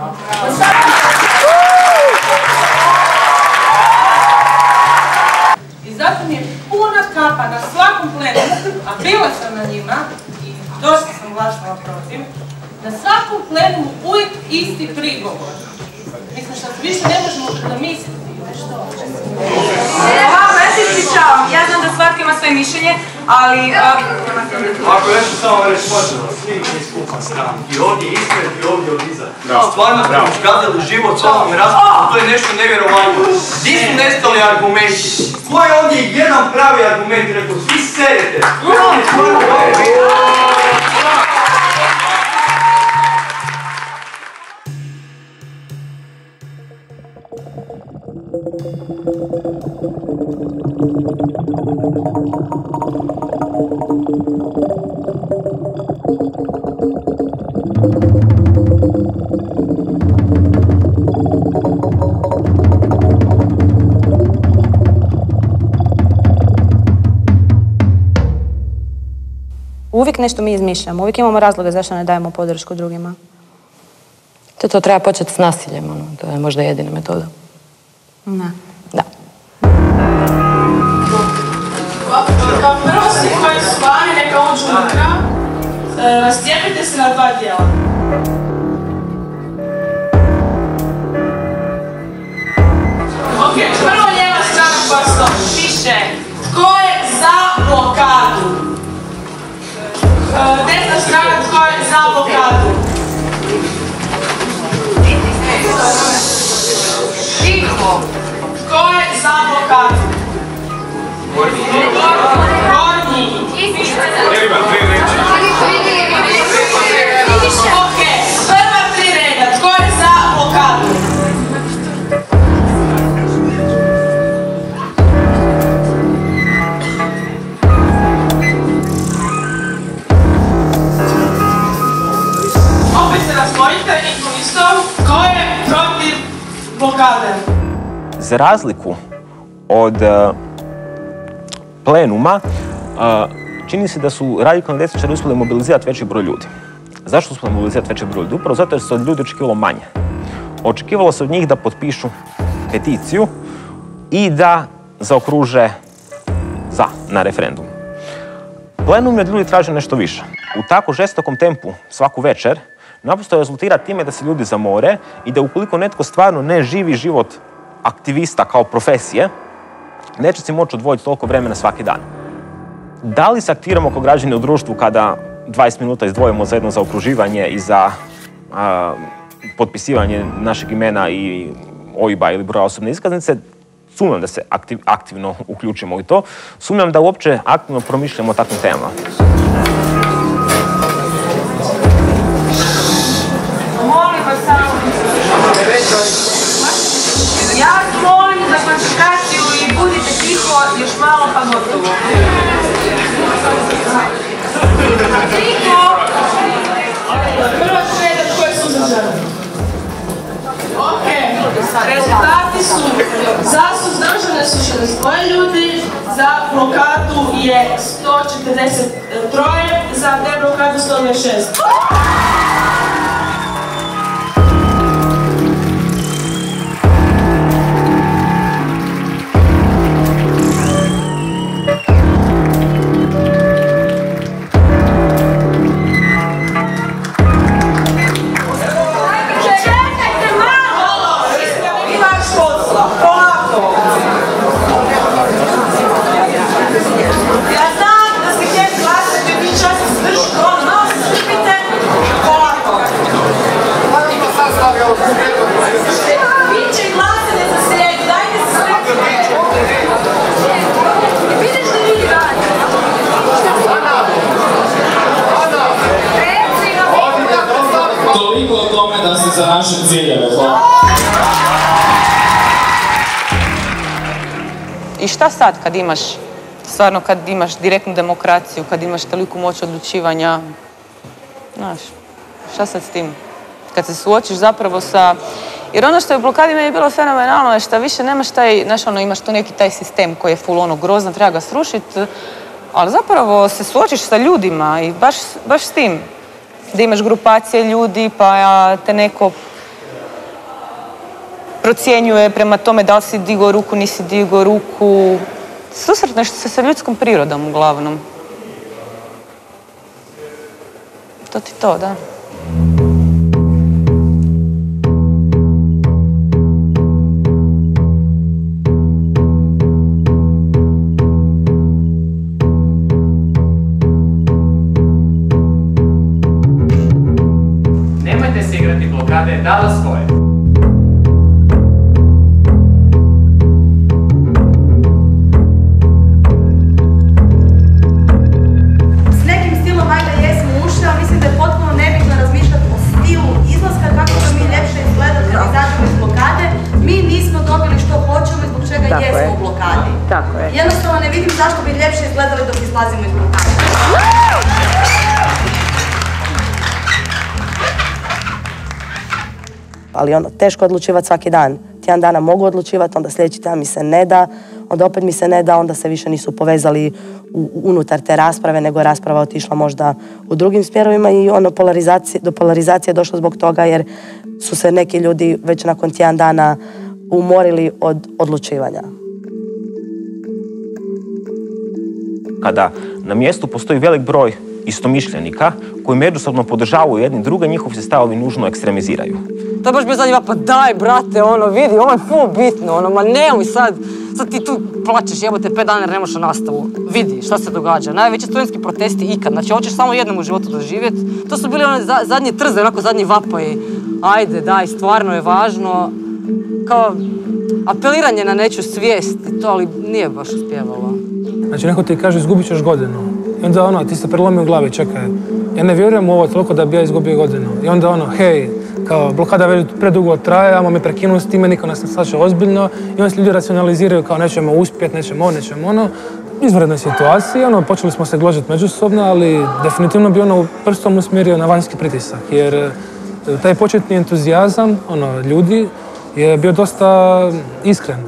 I zato mi je puna kapa na svakom plenumu, a bila sam na njima i dosta sam glasala protiv, na svakom plenumu uvijek isti prigovor. Mislim što više ne možemo zamisliti. Ovako, ja se ispričavam. Ja znam da svatko ima svoje mišljenje, ali... Ako ja ću samo reći počelo, svi mi skupa sram. I ovdje ispred i ovdje od iza. Stvarno ste uskazali život s ovom raspravom, to je nešto nevjerovatno. Gdje su nestali argumenti? Ko je ovdje jedan pravi argument rekao? Svi sedete. Uvijek nešto mi izmišljamo, uvijek imamo razloge zašto ne dajemo podršku drugima. To, to treba početi s nasiljem, ono. To je možda jedina metoda. Ne. Da. Kao prvo svi koji su vani, neka uđu unutra, razcijepite se na dva dijela. Ok, prvo lijeva strana koja stoji, piše tko je za blokadu. Desna strana tko je za blokadu. Tiho. Tko je za blokadu? Gornji. Ok, prva tri reda. Tko je za blokadu? Opet se razvojite i to isto. Tko je protiv blokade? Za razliku od uh, plenuma, uh, čini se da su radikalni desničari uspjeli mobilizirati veći broj ljudi. Zašto su uspjeli mobilizirati veći broj ljudi? Upravo zato jer se od ljudi očekivalo manje. Očekivalo se od njih da potpišu peticiju i da zaokruže za na referendum. Plenum je od ljudi tražio nešto više. U tako žestokom tempu svaku večer naprosto rezultira time da se ljudi zamore i da ukoliko netko stvarno ne živi život aktivista kao profesije, neće si moći odvojiti toliko vremena svaki dan. Da li se aktiviramo kao građani u društvu kada dvadeset minuta izdvojimo za jedno zaokruživanje i za a, potpisivanje našeg imena i O I B-a ili broja osobne iskaznice? Sumnjam da se aktiv, aktivno uključimo u to. Sumnjam da uopće aktivno promišljamo o takvim temama. Molim vas samo. Ja vas molim za koncentraciju i budite tiho još malo pa gotovo. Tiho! Prvo sreda koje su suzdržani. Ok, rezultati su za suzdržane su šezdeset dva ljudi, za blokadu je sto četrdeset tri, za deblokadu sto dvadeset šest. Ja znam da ste htjeli glasati, vi čas se zdržite, ono, malo se strpite, za naše ciljeve. Hvala. I šta sad kad imaš, stvarno kad imaš direktnu demokraciju, kad imaš toliku moć odlučivanja, znaš, šta sad s tim? Kad se suočiš zapravo sa... Jer ono što je u blokadi meni bilo fenomenalno je što više nemaš taj, znaš ono, imaš tu neki taj sistem koji je full ono grozan, treba ga srušiti, ali zapravo se suočiš sa ljudima i baš, baš s tim. Da imaš grupacije ljudi pa te neko procjenjuje prema tome da li si digao ruku, nisi digao ruku. Susretneš se sa ljudskom prirodom uglavnom. To ti to, da. Nemojte se igrati blokade, dala svoje. Jednostavno ne vidim zašto bi ljepše izgledali dok izlazimo iz blokade. Ali ono, teško odlučivati svaki dan. Tjedan dana mogu odlučivati, onda sljedeći tjedan mi se ne da, onda opet mi se ne da, onda se više nisu povezali u, unutar te rasprave, nego je rasprava otišla možda u drugim smjerovima i ono, polarizacije, do polarizacije je došlo zbog toga jer su se neki ljudi već nakon tjedan dana umorili od odlučivanja. Kada na mjestu postoji velik broj istomišljenika koji međusobno podržavaju jedni druge, njihovi se stavovi nužno ekstremiziraju. To je baš bio zadnji pa daj brate, ono, vidi, ovo je full bitno, ono, ma nemoj sad, sad ti tu plačeš, jebote, pet dana jer ne možeš na nastavu. Vidi šta se događa, najveći studentski protesti ikad, znači hoćeš samo jednom u životu doživjeti. To su bili one zadnje trze, onako zadnji vapaji. Ajde, daj, stvarno je važno, kao apeliranje na nečiju svijest i to, ali nije baš uspjevalo. Znači, neko ti kaže izgubit ćeš godinu. I onda ono, ti se prelomi u glavi, čekaj, ja ne vjerujem u ovo toliko da bi ja izgubio godinu. I onda ono, hej, kao blokada već predugo traje, ajmo me prekinuti s time, niko nas ne shvaća ozbiljno. I onda se ljudi racionaliziraju kao nećemo uspjeti, nećemo ovo, nećemo ono. Izvanredna situacija, ono, počeli smo se gložiti međusobno, ali definitivno bi ono prstom usmjerio na vanjski pritisak. Jer taj početni entuzijazam, ono, ljudi je bio dosta iskren.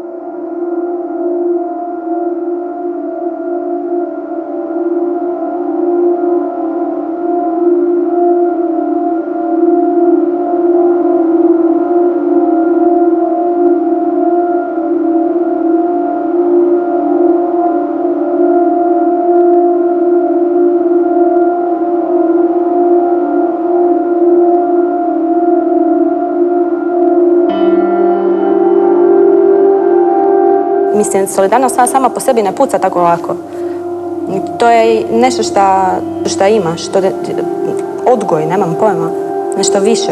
Mislim, solidarnost sama po sebi ne puca tako lako. To je nešto šta ima, što odgoj, nemam pojma, nešto više.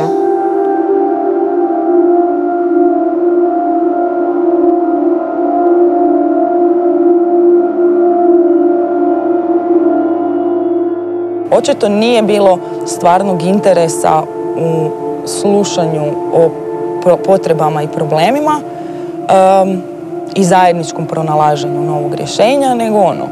Očito nije bilo stvarnog interesa u slušanju o potrebama i problemima um, i zajedničkom pronalaženju novog rješenja, nego ono.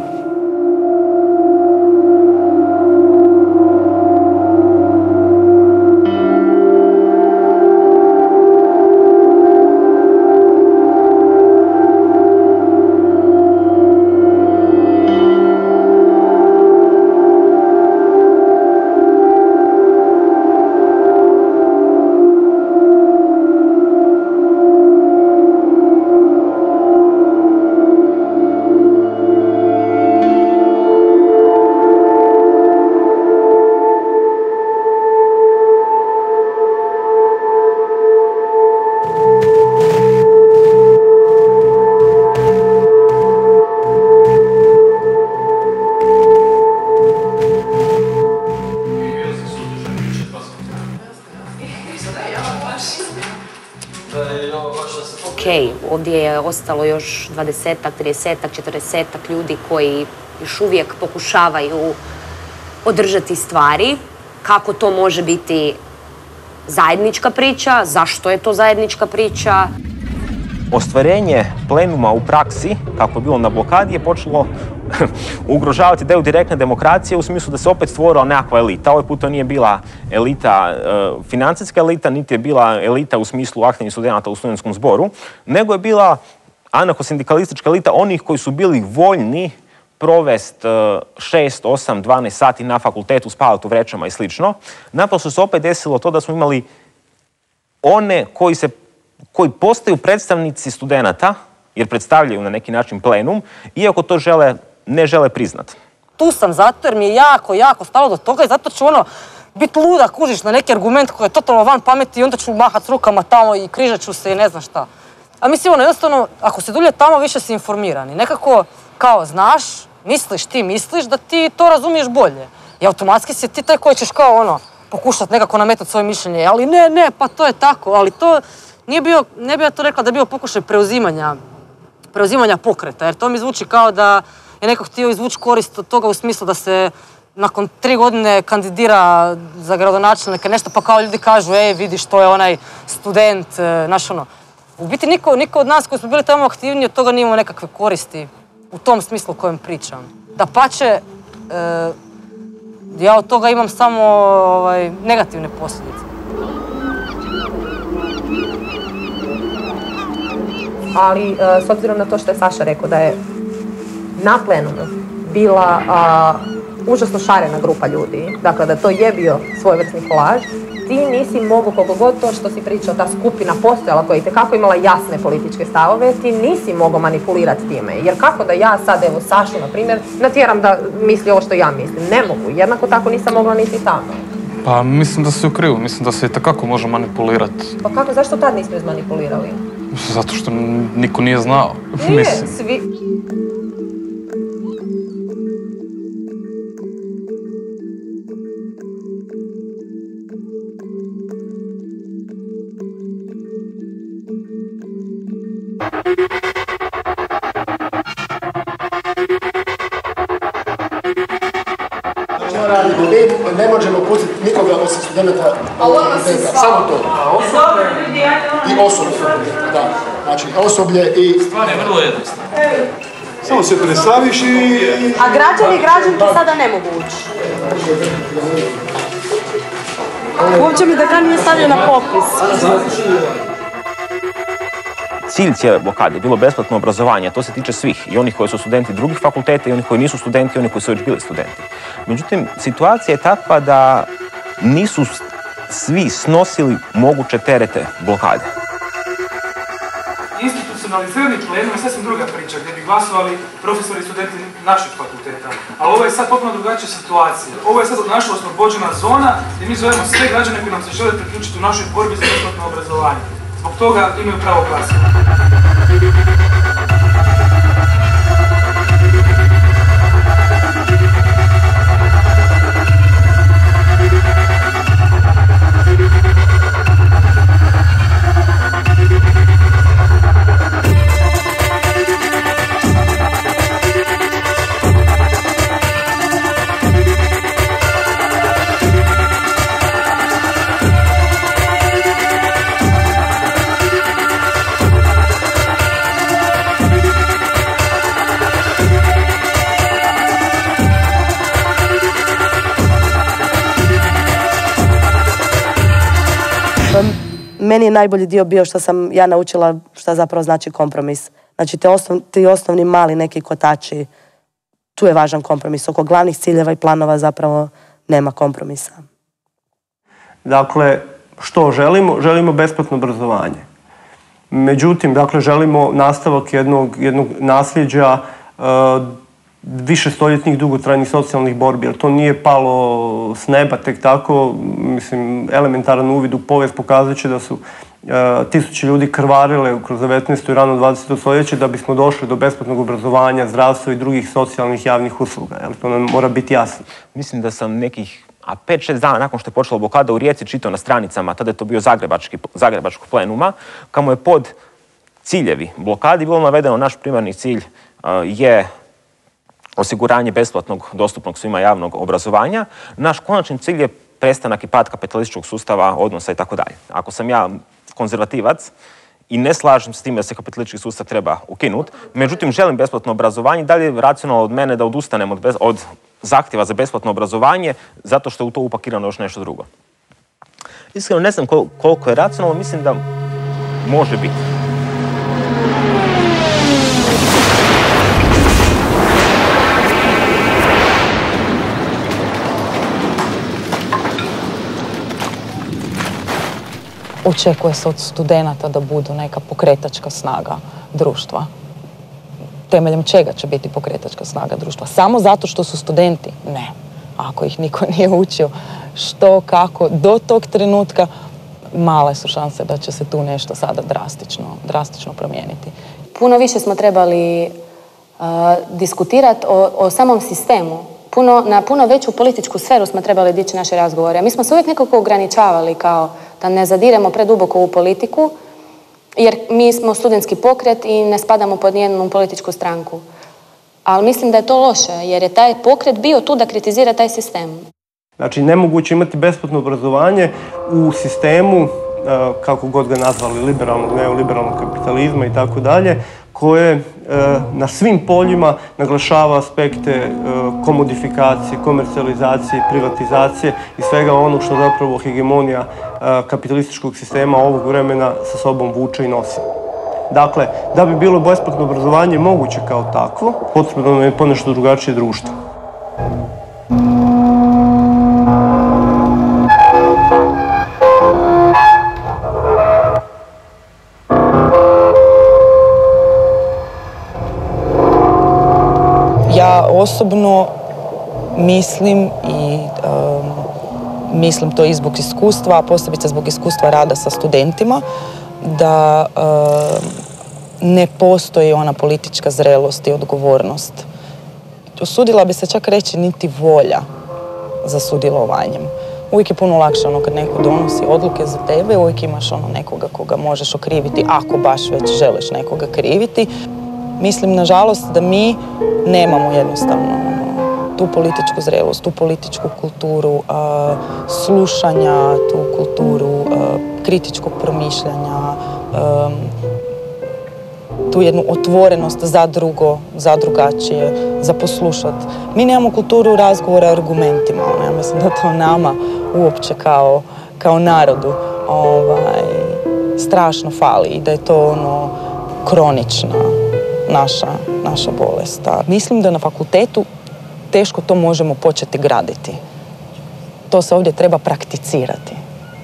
Ovdje je ostalo još dvadesetak, tridesetak, četrdesetak ljudi koji još uvijek pokušavaju održati stvari. Kako to može biti zajednička priča, zašto je to zajednička priča. Ostvarenje plenuma u praksi, kako je bilo na blokadi, je počelo ugrožavati ideju direktne demokracije u smislu da se opet stvorila nekakva elita. Ovaj put to nije bila elita, financijska elita, niti je bila elita u smislu aktivnih studenata u studentskom zboru, nego je bila anarcho-sindikalistička elita onih koji su bili voljni provest šest, osam, dvanaest sati na fakultetu, spavati u vrećama i slično. Naprosto se opet desilo to da smo imali one koji se koji postaju predstavnici studenata, jer predstavljaju na neki način plenum, iako to žele, ne žele priznat. Tu sam zato jer mi je jako, jako stalo do toga i zato ću ono biti luda, kužiš na neki argument koji je totalno van pameti i onda ću mahat s rukama tamo i križat ću se i ne znam šta. A mislim, ono, jednostavno, ako se dulje tamo, više si informiran i nekako, kao, znaš, misliš, ti misliš da ti to razumiješ bolje. I automatski si ti taj koji ćeš kao, ono, pokušat nekako nametati svoje mišljenje, ali ne, ne, pa to je tako, ali to nije bio, ne bi ja to rekla da je bio pokušaj preuzimanja, preuzimanja pokreta, jer to mi zvuči kao da je neko htio izvući korist od toga u smislu da se nakon tri godine kandidira za gradonačelnika nešto, pa kao ljudi kažu, ej, vidiš, to je onaj student, znaš ono. U biti niko, niko od nas koji smo bili tamo aktivni od toga nije imao nekakve koristi u tom smislu o kojem pričam. Dapače, e, ja od toga imam samo ovaj, negativne posljedice. Ali e, s obzirom na to što je Saša rekao da je na plenumu bila a, užasno šarena grupa ljudi, dakle da to je bio svojevrsni kolaž, ti nisi mogu, koliko god to što si pričao, ta skupina postojala koja je itekako imala jasne političke stavove, ti nisi mogao manipulirati time. Jer kako da ja sad, evo Sašu, na primjer, natjeram da misli ovo što ja mislim? Ne mogu, jednako tako nisam mogla niti tamo. Pa mislim da si u krivu, mislim da se itekako može manipulirati. Pa kako, zašto tad nismo izmanipulirali? Zato što niko nije znao. Nije, mislim. svi... Ne možemo pustiti nikoga osim studenta fakulteta, samo to. I osoblje, da. Znači osoblje i... Stvar je vrlo jednostavno. Samo se predstaviš i... A građani i građanke sada ne mogu ući. Uopće mi dekan nije stavio na popis. Cilj cijele blokade je bilo besplatno obrazovanje, a to se tiče svih, i onih koji su studenti drugih fakulteta, i onih koji nisu studenti, i onih koji su već bili studenti. Međutim, situacija je takva da nisu svi snosili moguće terete blokade. Institucionalizirani plenum je sasvim druga priča, gdje bi glasovali profesori i studenti naših fakulteta. Ali ovo je sad potpuno drugačija situacija. Ovo je sad naša oslobođena zona gdje mi zovemo sve građane koji nam se žele priključiti u našoj borbi za besplatno obrazovanje. Zbog toga imaju pravo glasovati. Meni je najbolji dio bio što sam ja naučila šta zapravo znači kompromis. Znači te osnov, ti osnovni mali neki kotači, tu je važan kompromis. Oko glavnih ciljeva i planova zapravo nema kompromisa. Dakle, što želimo? Želimo besplatno obrazovanje. Međutim, dakle, želimo nastavak jednog, jednog nasljeđa uh, višestoljetnih dugotrajnih socijalnih borbi, jer to nije palo s neba tek tako. Mislim, elementaran uvid u povijest pokazat će da su uh, tisuće ljudi krvarile kroz devetnaesto i rano dvadeseto stoljeće da bismo došli do besplatnog obrazovanja, zdravstva i drugih socijalnih javnih usluga. Jel, to nam mora biti jasno. Mislim da sam nekih a pet šest dana nakon što je počela blokada u Rijeci čitao na stranicama, tada je to bio zagrebački, zagrebačkog plenuma, kamo je pod ciljevi blokadi bilo navedeno naš primarni cilj uh, je osiguranje besplatnog, dostupnog svima javnog obrazovanja. Naš konačni cilj je prestanak i pad kapitalističkog sustava, odnosa i tako dalje. Ako sam ja konzervativac i ne slažem s tim da se kapitalistički sustav treba ukinuti, međutim želim besplatno obrazovanje, da li je racionalno od mene da odustanem od, bez, od zahtjeva za besplatno obrazovanje zato što je u to upakirano još nešto drugo? Iskreno ne znam kol- koliko je racionalno, mislim da može biti. Očekuje se od studenata da budu neka pokretačka snaga društva. Temeljem čega će biti pokretačka snaga društva? Samo zato što su studenti? Ne. Ako ih niko nije učio što, kako, do tog trenutka, male su šanse da će se tu nešto sada drastično, drastično promijeniti. Puno više smo trebali uh, diskutirati o, o samom sistemu. Puno, na puno veću političku sferu smo trebali dići naše razgovore. Mi smo se uvijek nekako ograničavali kao da ne zadiremo preduboko u politiku, jer mi smo studentski pokret i ne spadamo pod nijednu političku stranku. Ali mislim da je to loše, jer je taj pokret bio tu da kritizira taj sistem. Znači, nemoguće imati besplatno obrazovanje u sistemu, kako god ga nazvali, liberalnog, neoliberalnog kapitalizma i tako dalje, koje na svim poljima naglašava aspekte komodifikacije, komercijalizacije, privatizacije i svega onog što zapravo hegemonija kapitalističkog sistema ovog vremena sa sobom vuče i nosi. Dakle, da bi bilo besplatno obrazovanje moguće kao takvo, potrebno nam je ponešto drugačije društvo. Ja osobno mislim i um, mislim to i zbog iskustva, a posebice zbog iskustva rada sa studentima, da um, ne postoji ona politička zrelost i odgovornost. Usudila bi se čak reći niti volja za sudjelovanjem. Uvijek je puno lakše ono kad neko donosi odluke za tebe, uvijek imaš ono nekoga koga možeš okriviti, ako baš već želiš nekoga kriviti. Mislim, nažalost, da mi nemamo jednostavno tu političku zrelost, tu političku kulturu a, slušanja, tu kulturu a, kritičkog promišljanja, a, tu jednu otvorenost za drugo, za drugačije, za poslušat. Mi nemamo kulturu razgovora argumentima. Ja mislim da to nama uopće kao, kao narodu ovaj, strašno fali i da je to ono kronična naša, naša bolest. A mislim da na fakultetu teško to možemo početi graditi. To se ovdje treba prakticirati.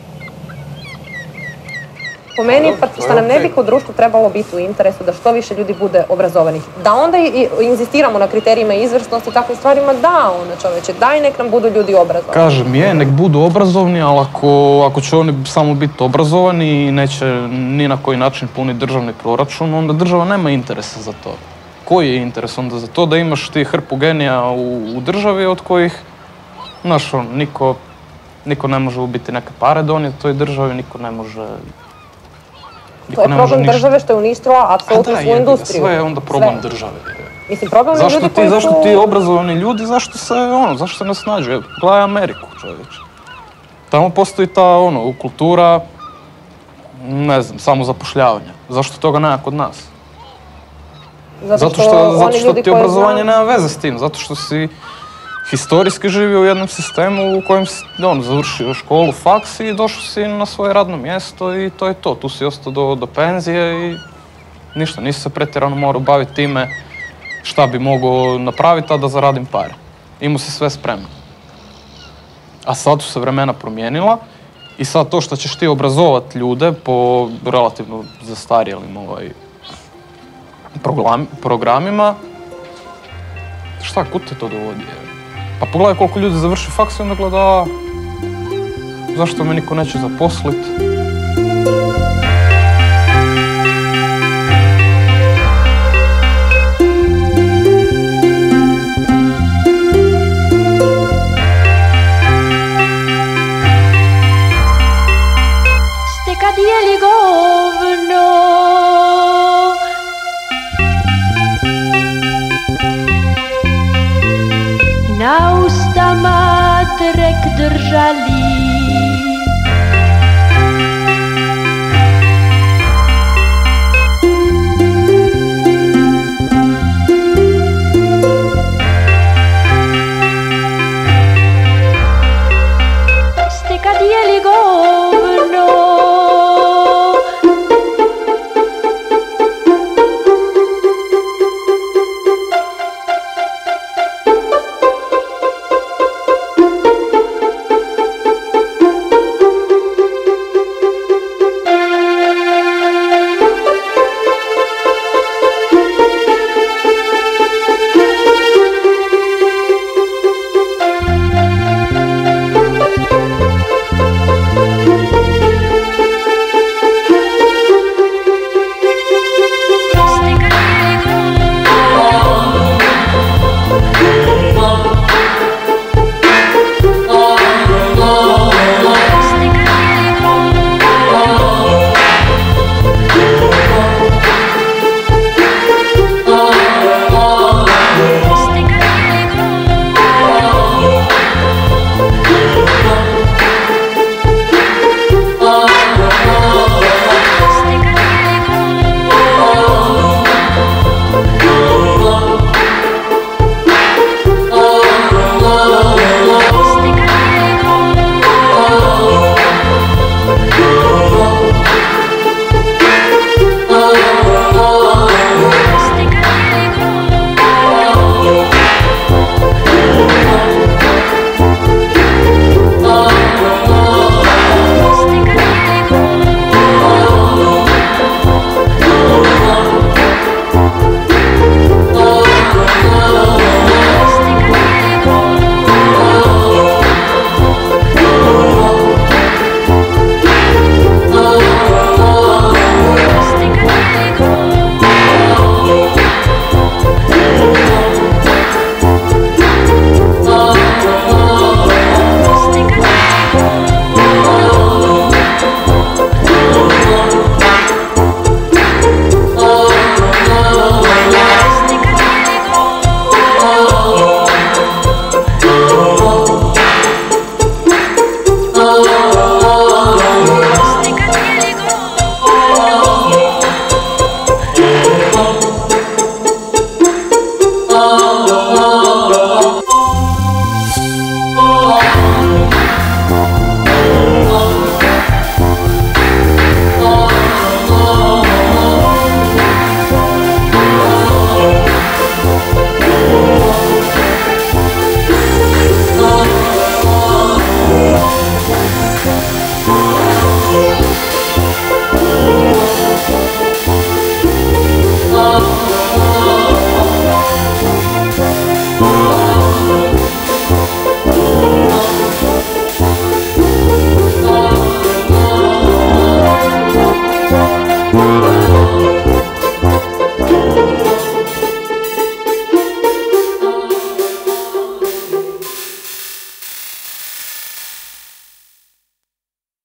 Po meni, što nam ne bi kao društvu trebalo biti u interesu da što više ljudi bude obrazovanih. Da onda i inzistiramo na kriterijima izvrsnosti i takvim stvarima, da ono čoveče, daj nek nam budu ljudi obrazovani. Kažem je, nek budu obrazovni, ali ako, ako će oni samo biti obrazovani i neće ni na koji način puniti državni proračun, onda država nema interesa za to. Koji je interes onda za to? Da imaš ti hrpu genija u, u državi od kojih, znaš, on, niko, niko ne može ubiti neke pare donijeti toj državi, niko ne može... To je problem države što je uništila apsolutno svoju industriju. Sve je onda problem države. Mislim, problem je ljudi koji su... Zašto ti obrazovani ljudi, zašto se, ono, zašto se ne snađuje? Gledaj Ameriku, čovječe. Tamo postoji ta, ono, kultura, ne znam, samozapošljavanja. Zašto toga nema kod nas? Zato što, zato što ti obrazovanje nema veze s tim, zato što si historijski živio u jednom sistemu u kojem si on, završio školu, faks i došao si na svoje radno mjesto i to je to. Tu si ostao do, do penzije i ništa, nisi se pretjerano morao baviti time šta bi mogao napraviti, a da zaradim pare. Imao si sve spremno. A sad su se vremena promijenila i sad to što ćeš ti obrazovati ljude po relativno zastarjelim ovaj, program, programima, šta, kud te to dovodi? Pa pogledaj koliko ljudi završi faks i onda gleda, zašto me niko neće zaposliti?